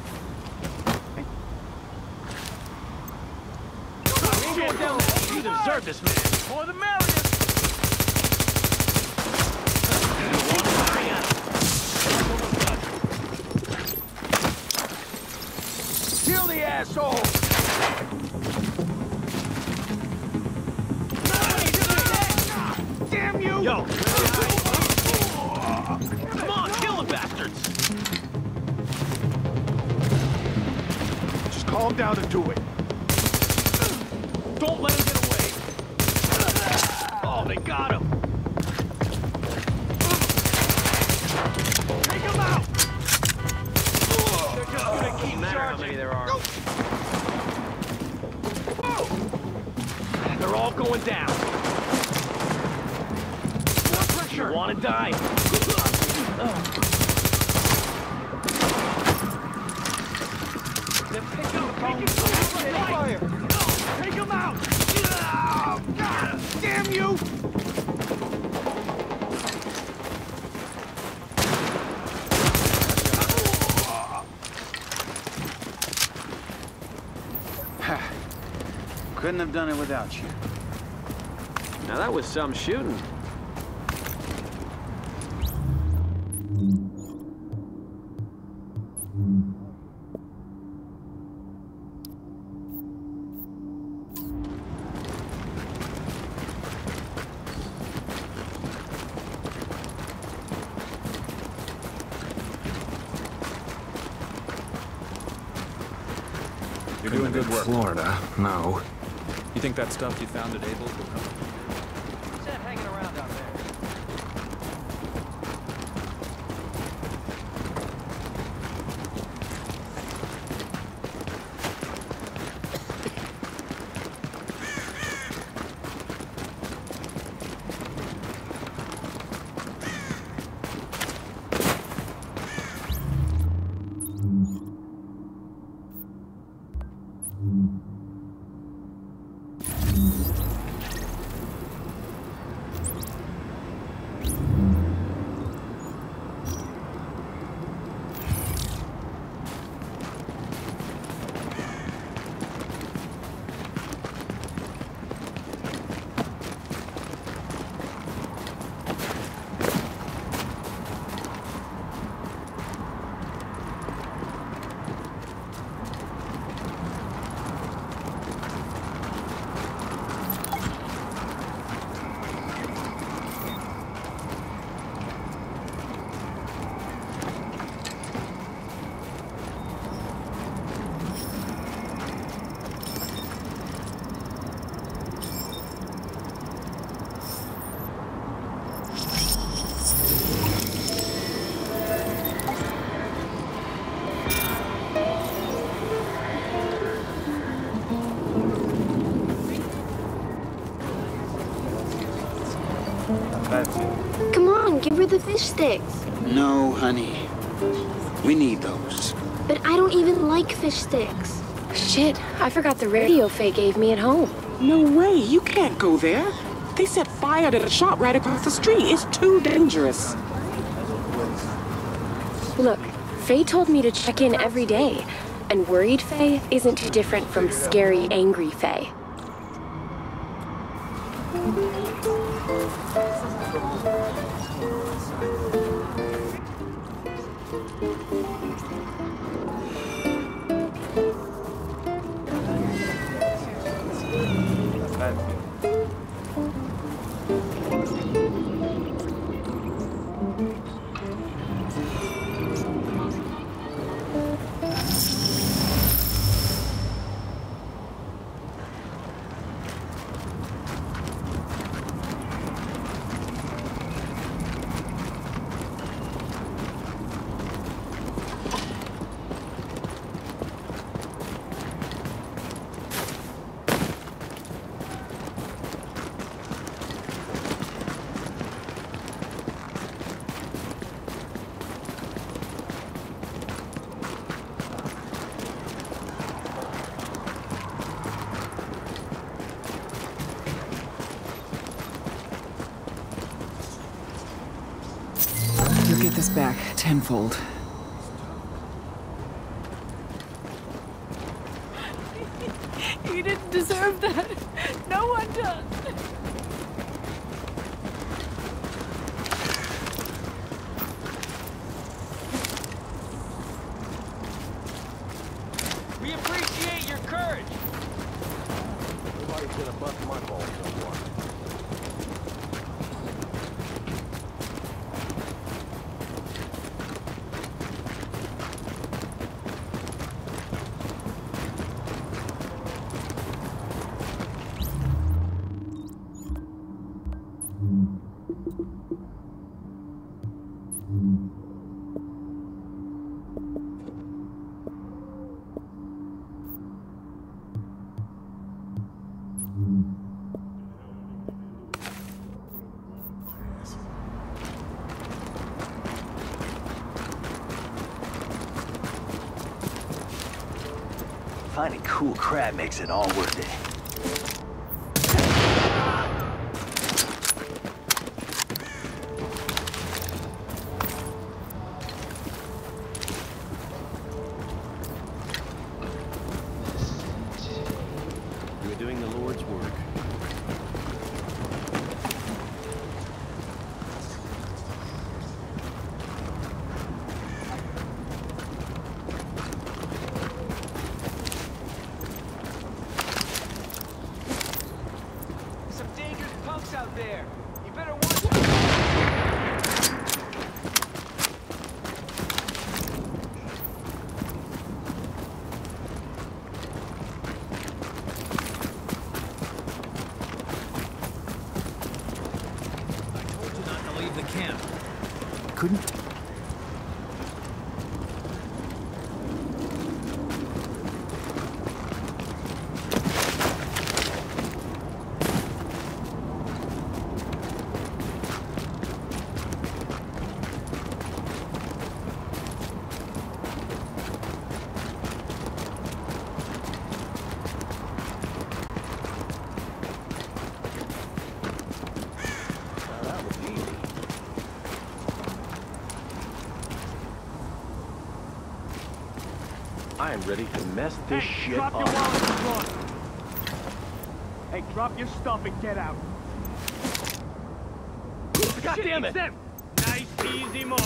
You deserve this, man. For the Americans. Kill the asshole! Damn you! Yo! Come on, kill the bastards! Just calm down and do it. Don't let him get away! Oh, they got him! Take him out! They're just gonna keep charging. How many there are. They're all going down. More pressure. You wanna die? Then pick up. Take him fire. Take him out. Oh, God. Damn you! Couldn't have done it without you. Now that was some shooting. You're doing good work. Florida, no. You think that stuff you found at Abel's will come? What's that hanging around out there? Come on, give her the fish sticks. No, honey. We need those. But I don't even like fish sticks. Shit, I forgot the radio Faye gave me at home. No way, you can't go there. They set fire to the shop right across the street. It's too dangerous. Look, Faye told me to check in every day. And worried Faye isn't too different from scary, angry Faye. You'll get this back tenfold. You didn't deserve that. No one does. We appreciate your courage. Nobody's gonna bust my balls no more. Finding cool crab makes it all worth it. You're doing the Lord's work. couldn't... I am ready to mess this Hey, shit drop up. your wallet and run. Hey, drop your stuff and get out. God Shit, damn it! it's them. Nice, easy move.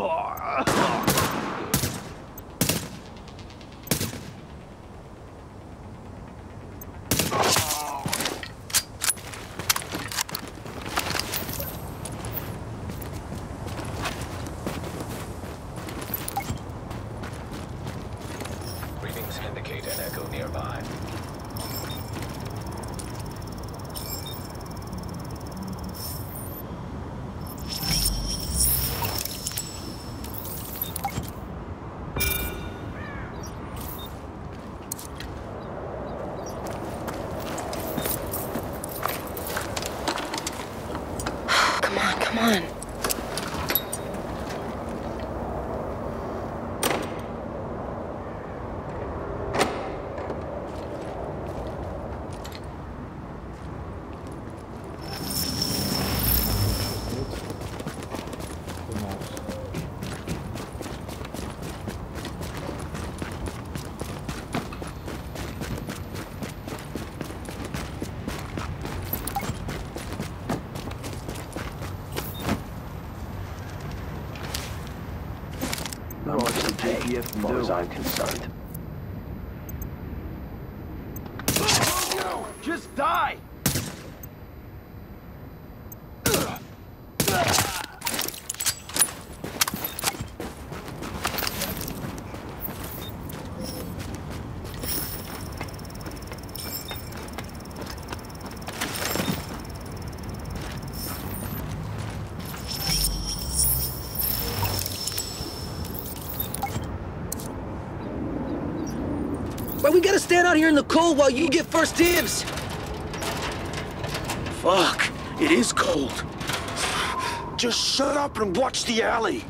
Readings indicate an echo nearby. Come on, come on. Not much to pay, as far as I'm concerned. Just die! Why we gotta stand out here in the cold while you get first dibs? Fuck, it is cold. Just shut up and watch the alley.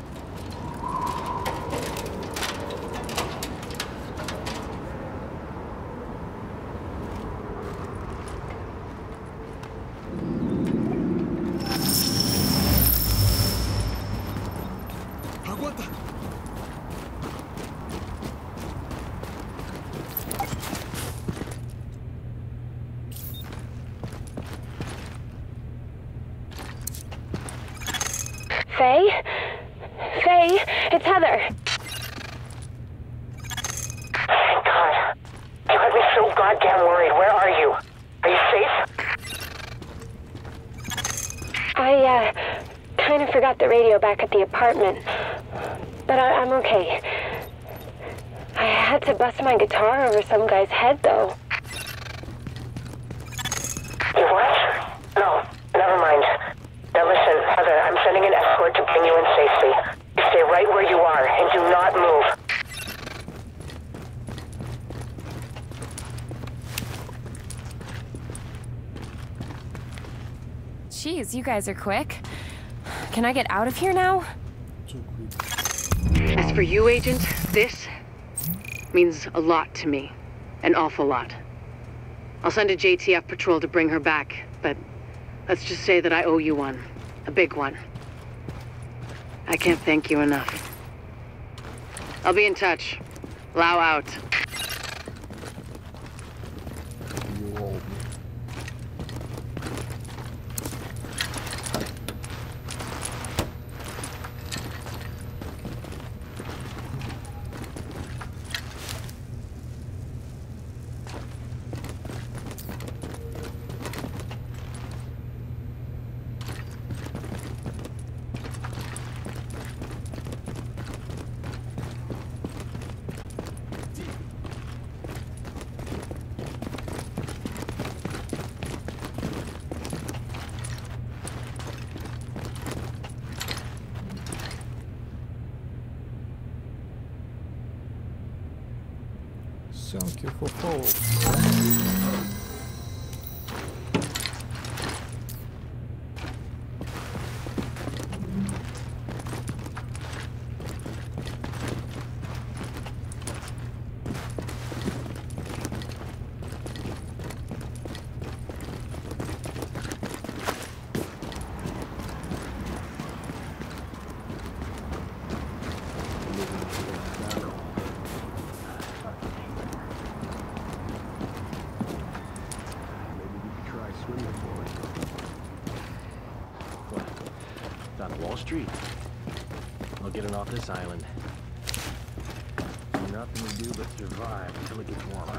Faye? Faye? It's Heather. Thank God. You had me so goddamn worried. Where are you? Are you safe? I, uh, kind of forgot the radio back at the apartment. But I, I'm okay. I had to bust my guitar over some guy's head, though. You what? No, never mind. Now listen, Heather, I'm sending an escort to bring you in safely. You stay right where you are and do not move. Jeez, you guys are quick. Can I get out of here now? As for you, Agent, this means a lot to me. An awful lot. I'll send a J T F patrol to bring her back, but let's just say that I owe you one. A big one. I can't thank you enough. I'll be in touch. Lau out. Thank you for follow. Street. No getting off this island. Nothing to do but survive until it gets warmer.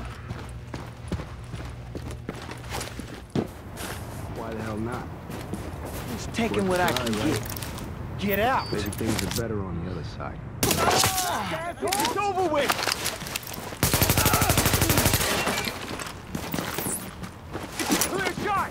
Why the hell not? Just taking what I can get. Get out! Maybe things are better on the other side. It's over with! Clear shot!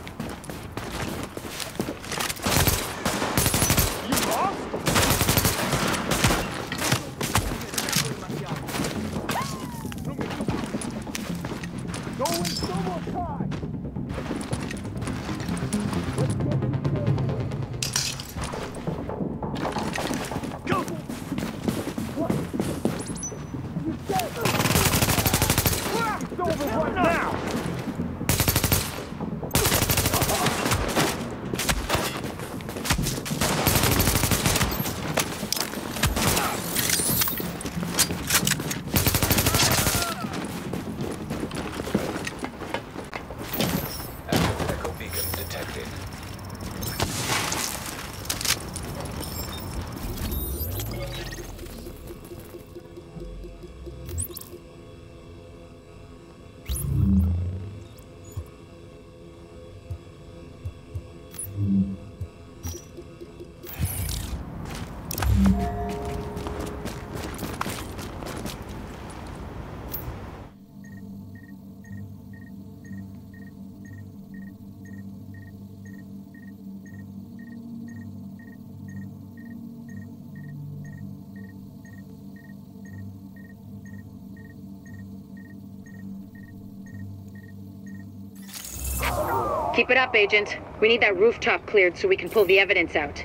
Keep it up, Agent. We need that rooftop cleared so we can pull the evidence out.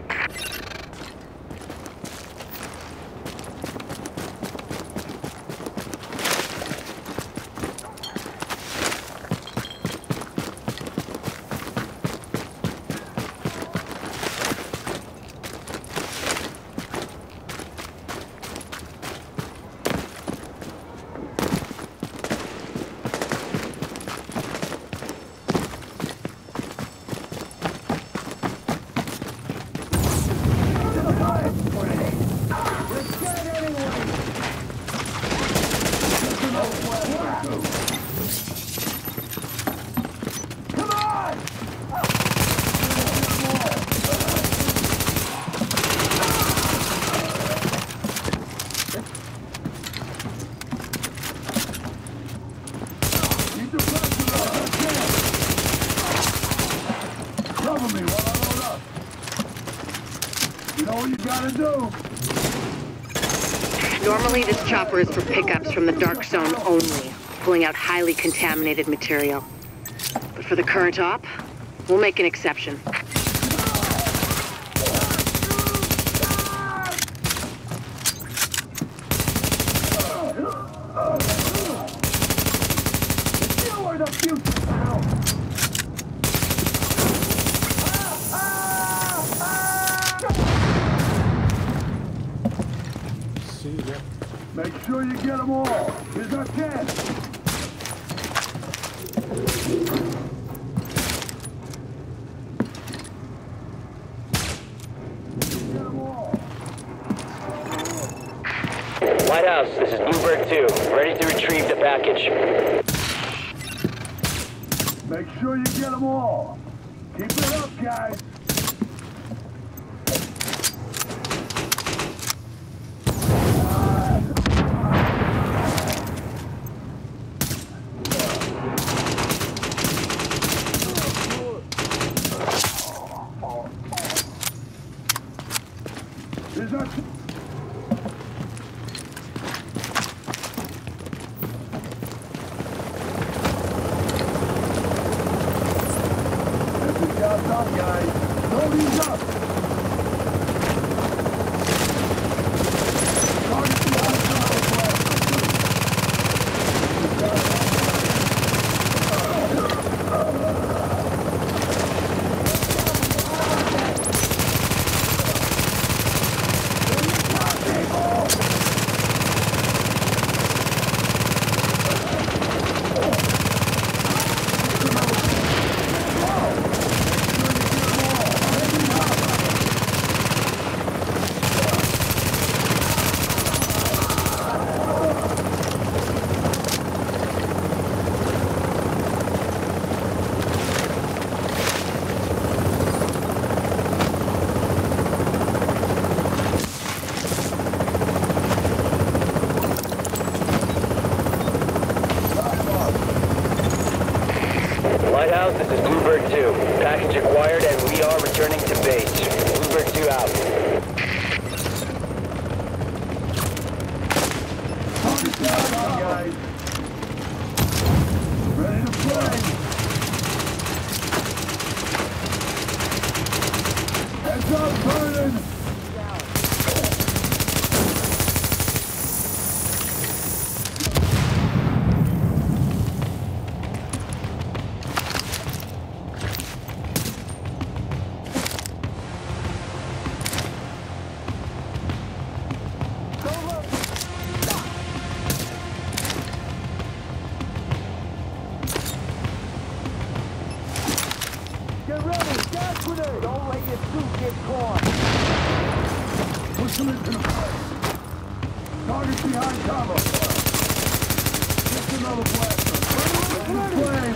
Normally, this chopper is for pickups from the Dark Zone only, pulling out highly contaminated material. But for the current op, we'll make an exception. Make sure you get them all. Here's our chance. White House, this is Bluebird two. Ready to retrieve the package. Make sure you get them all. Keep it up, guys. Is that... Lighthouse, this is Bluebird two. Package acquired and we are returning to base. Bluebird two out. Guys. Ready to play. Heads up, burning. Get ready! Gas grenade! Don't let your suit get caught! Push them into the place. Target behind cover. Just another blaster. Ready, flame!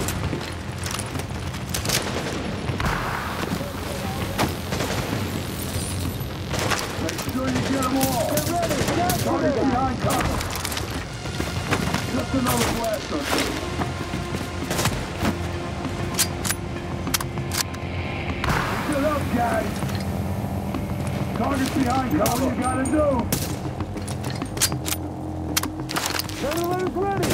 Make sure you get them all. Get ready! Gas Target grenade. Behind cover. Just another blaster. Get up, guys! Target's behind cover, you gotta do! Ventilator's ready!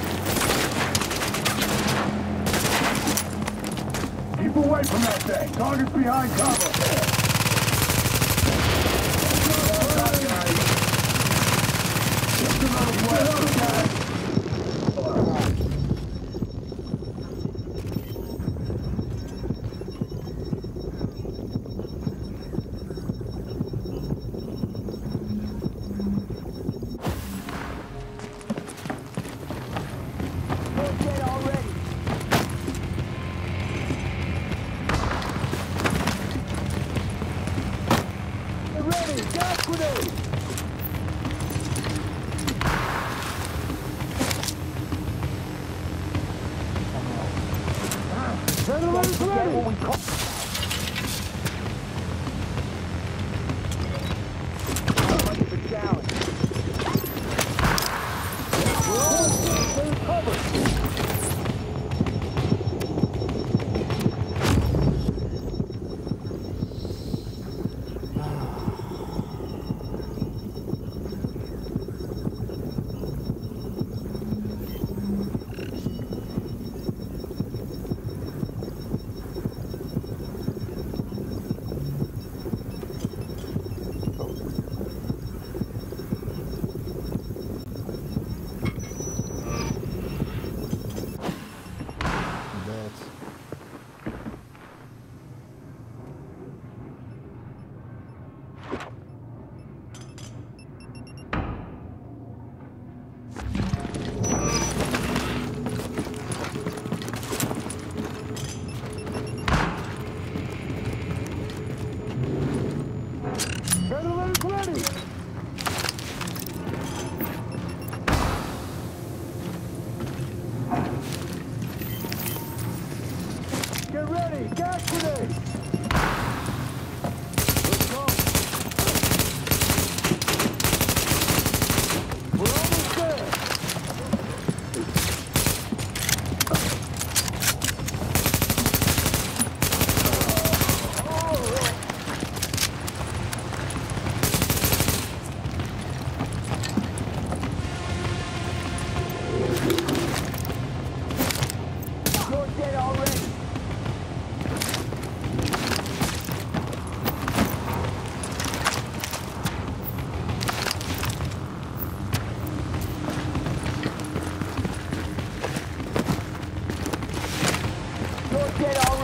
Keep away from that thing! Target's behind cover! Just another blast, guys!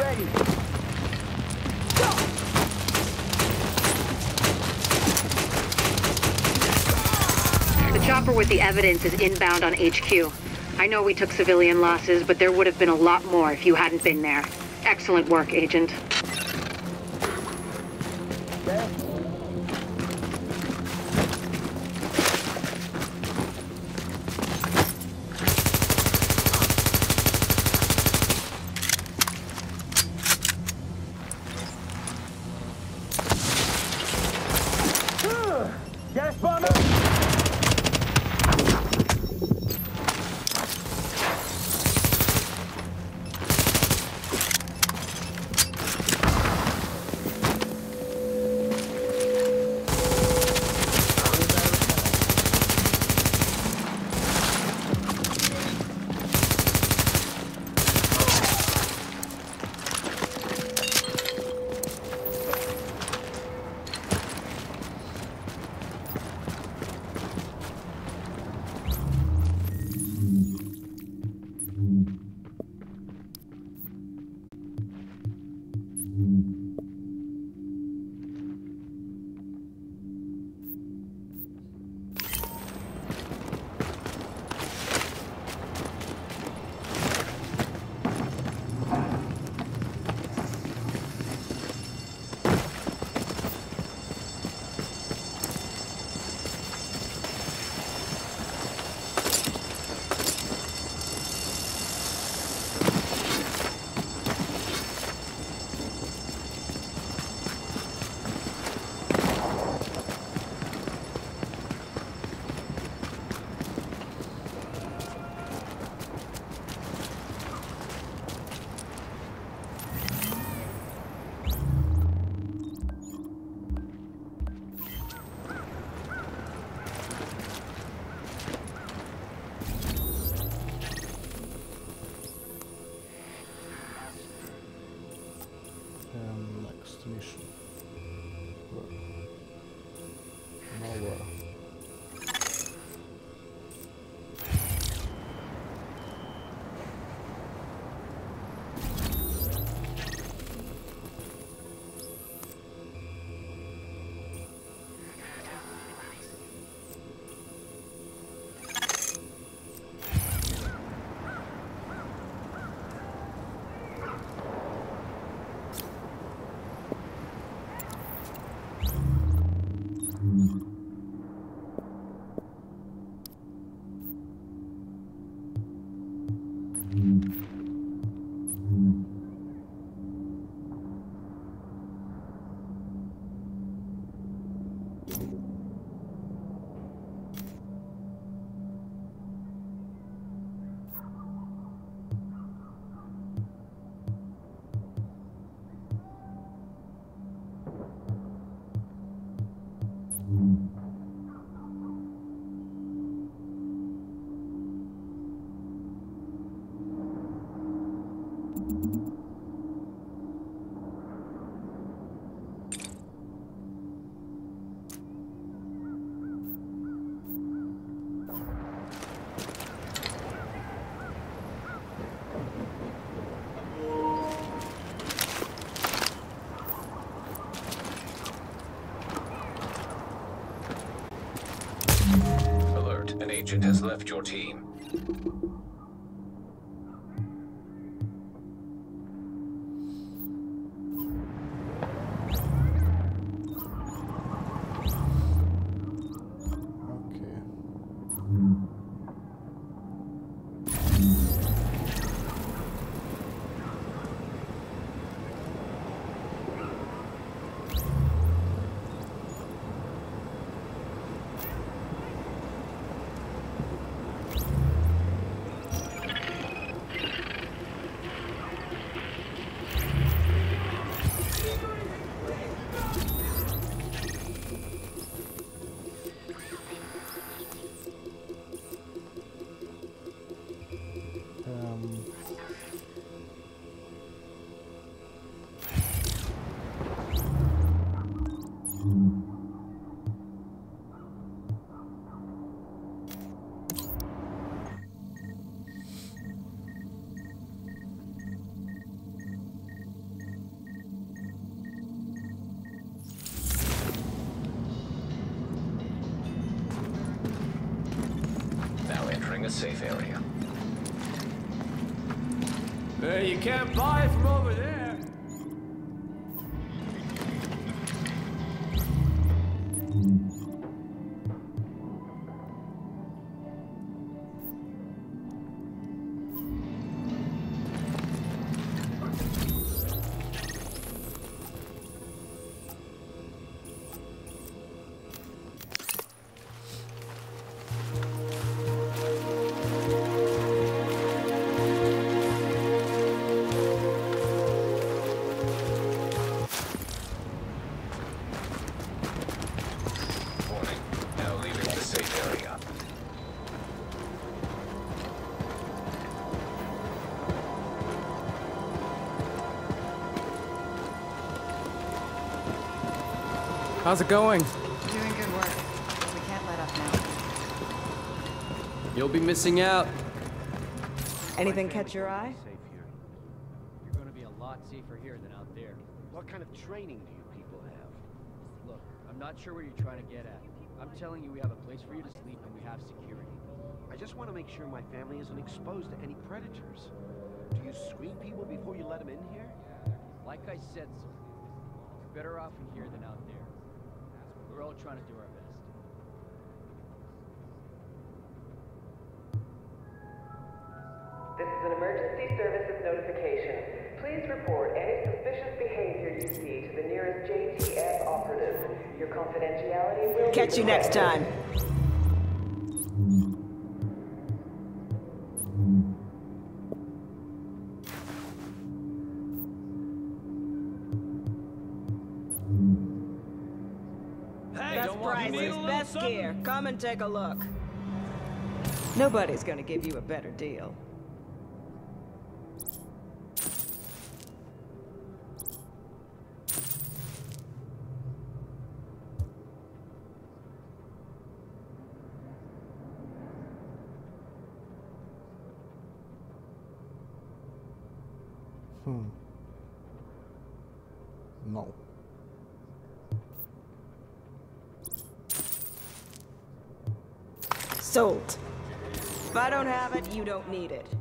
ready. The chopper with the evidence is inbound on H Q. I know we took civilian losses, but there would have been a lot more if you hadn't been there. Excellent work, Agent. Gas bomber! Mission. Nowhere. Alert, an agent has left your team. safe area. Hey, you can't buy it from over there. How's it going? Doing good work. We can't let up now. You'll be missing out. Anything catch your eye? Safe here. You're going to be a lot safer here than out there. What kind of training do you people have? Look, I'm not sure what you're trying to get at. I'm telling you we have a place for you to sleep and we have security. I just want to make sure my family isn't exposed to any predators. Do you screen people before you let them in here? Like I said, sir, you're better off in here than out there. We're all trying to do our best. This is an emergency services notification. Please report any suspicious behavior you see to the nearest J T F operative. Your confidentiality will Catch you next time. Best prices, best gear. Come and take a look. Nobody's gonna give you a better deal. Hmm. No. Sold. If I don't have it, you don't need it.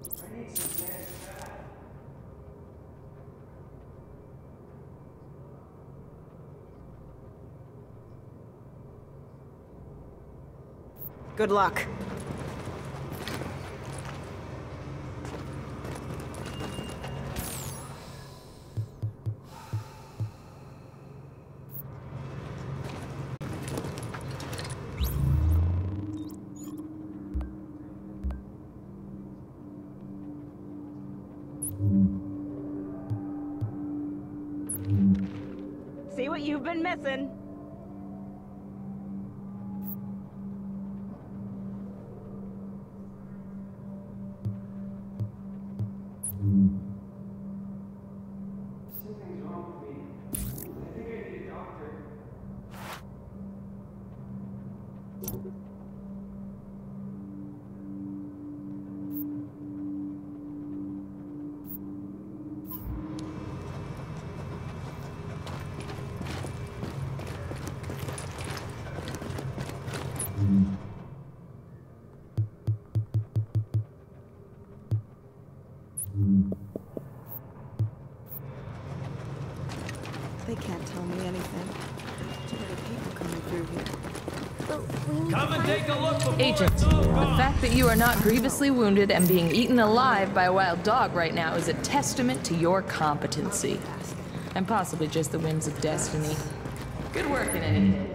Good luck. See what you've been missing. Something's wrong with me. I think I need a doctor. They can't tell me anything. Too many people coming through here. Come and take a look before Agent, it's all the gone. fact that you are not grievously wounded and being eaten alive by a wild dog right now is a testament to your competency. And possibly just the whims of destiny. Good work in any case.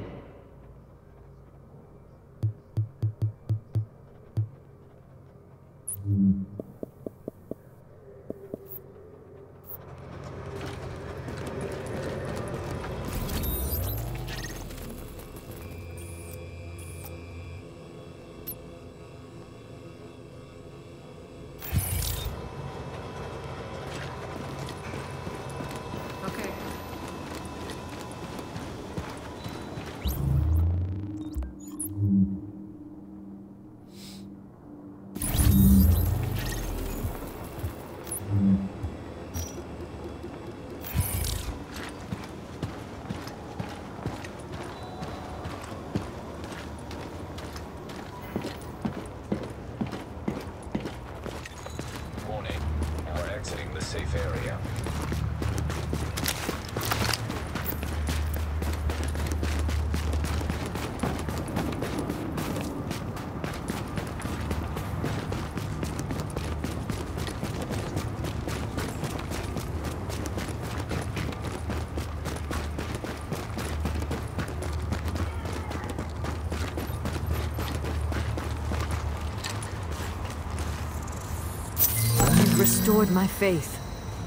safe area. Restored my faith.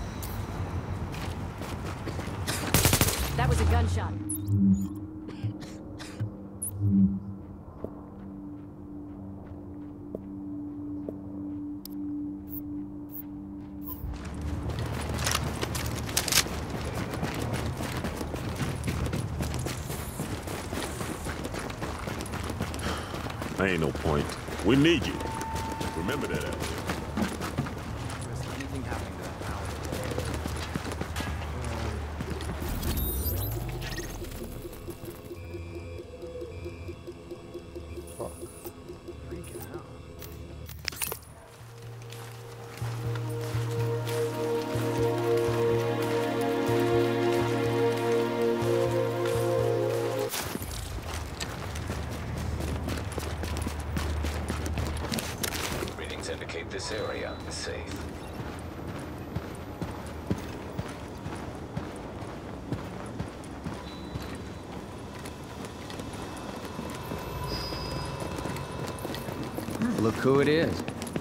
That was a gunshot. Ain't no point. We need you. Remember that out there. Indicate this area is safe. Look who it is.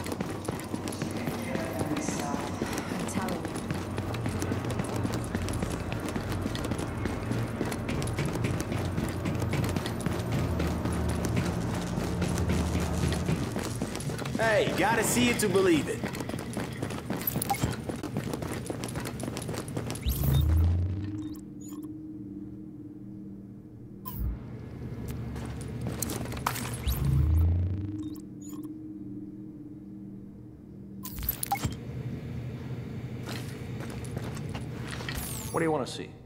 Hey, gotta see it to believe it. What do you want to see?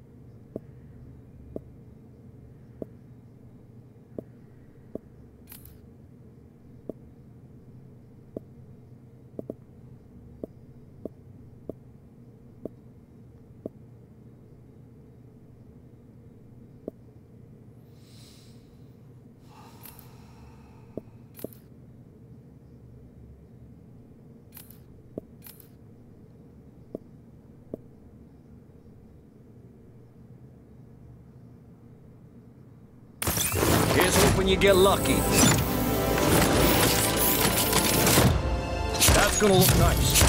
Here's hoping you get lucky. That's gonna look nice.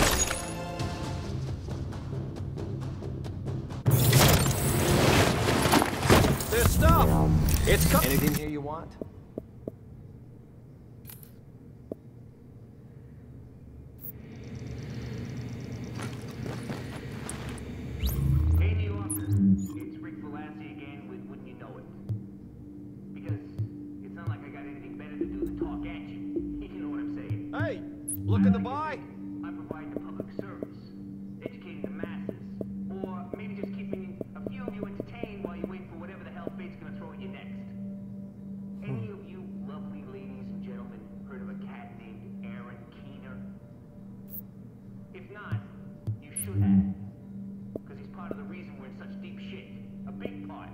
This stuff! It's co- Anything here you want? Look at the buy. I provide the public service, educating the masses, or maybe just keeping a few of you entertained while you wait for whatever the hell fate's gonna throw at you next. Any of you lovely ladies and gentlemen heard of a cat named Aaron Keener? If not, you should have, because he's part of the reason we're in such deep shit. A big part.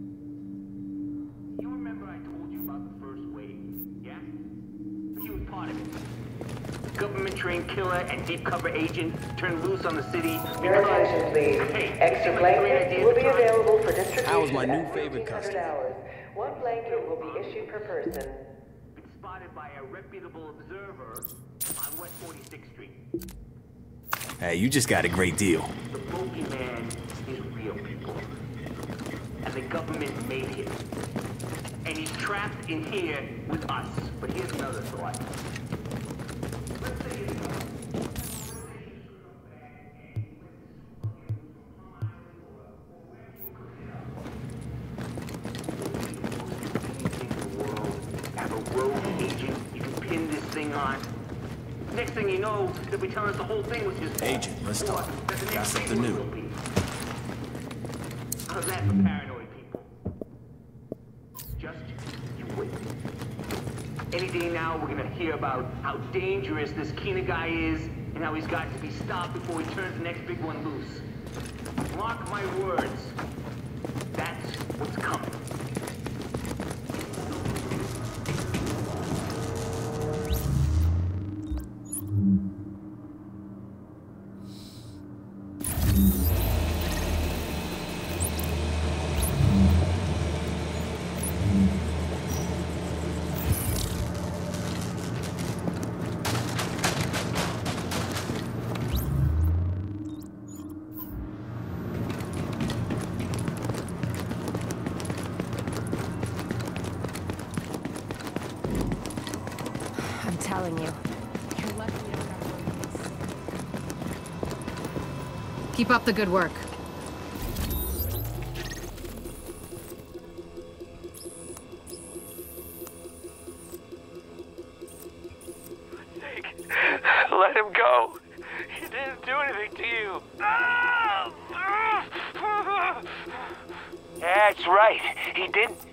You remember I told you about the first wave, yeah? He was part of it. Government-trained killer and deep cover agent turned loose on the city. Your attention, please. Hey, extra blankets will be available for distribution. That was my new favorite customer. Hours. One blanket will be issued per person. Been spotted by a reputable observer on West forty-sixth Street. Hey, you just got a great deal. The bogeyman is real, people. And the government made him. And he's trapped in here with us. But here's another thought. On. Next thing you know, they'll be telling us the whole thing was his fault. Agent, let's talk. Got something new. How's that for paranoid people? Just you wait. Any day now, we're gonna hear about how dangerous this Keener guy is and how he's got to be stopped before he turns the next big one loose. Mark my words. That's what's coming. I'm telling you. You're lucky you don't have one of these. Keep up the good work. Let him go. He didn't do anything to you. That's right. He didn't.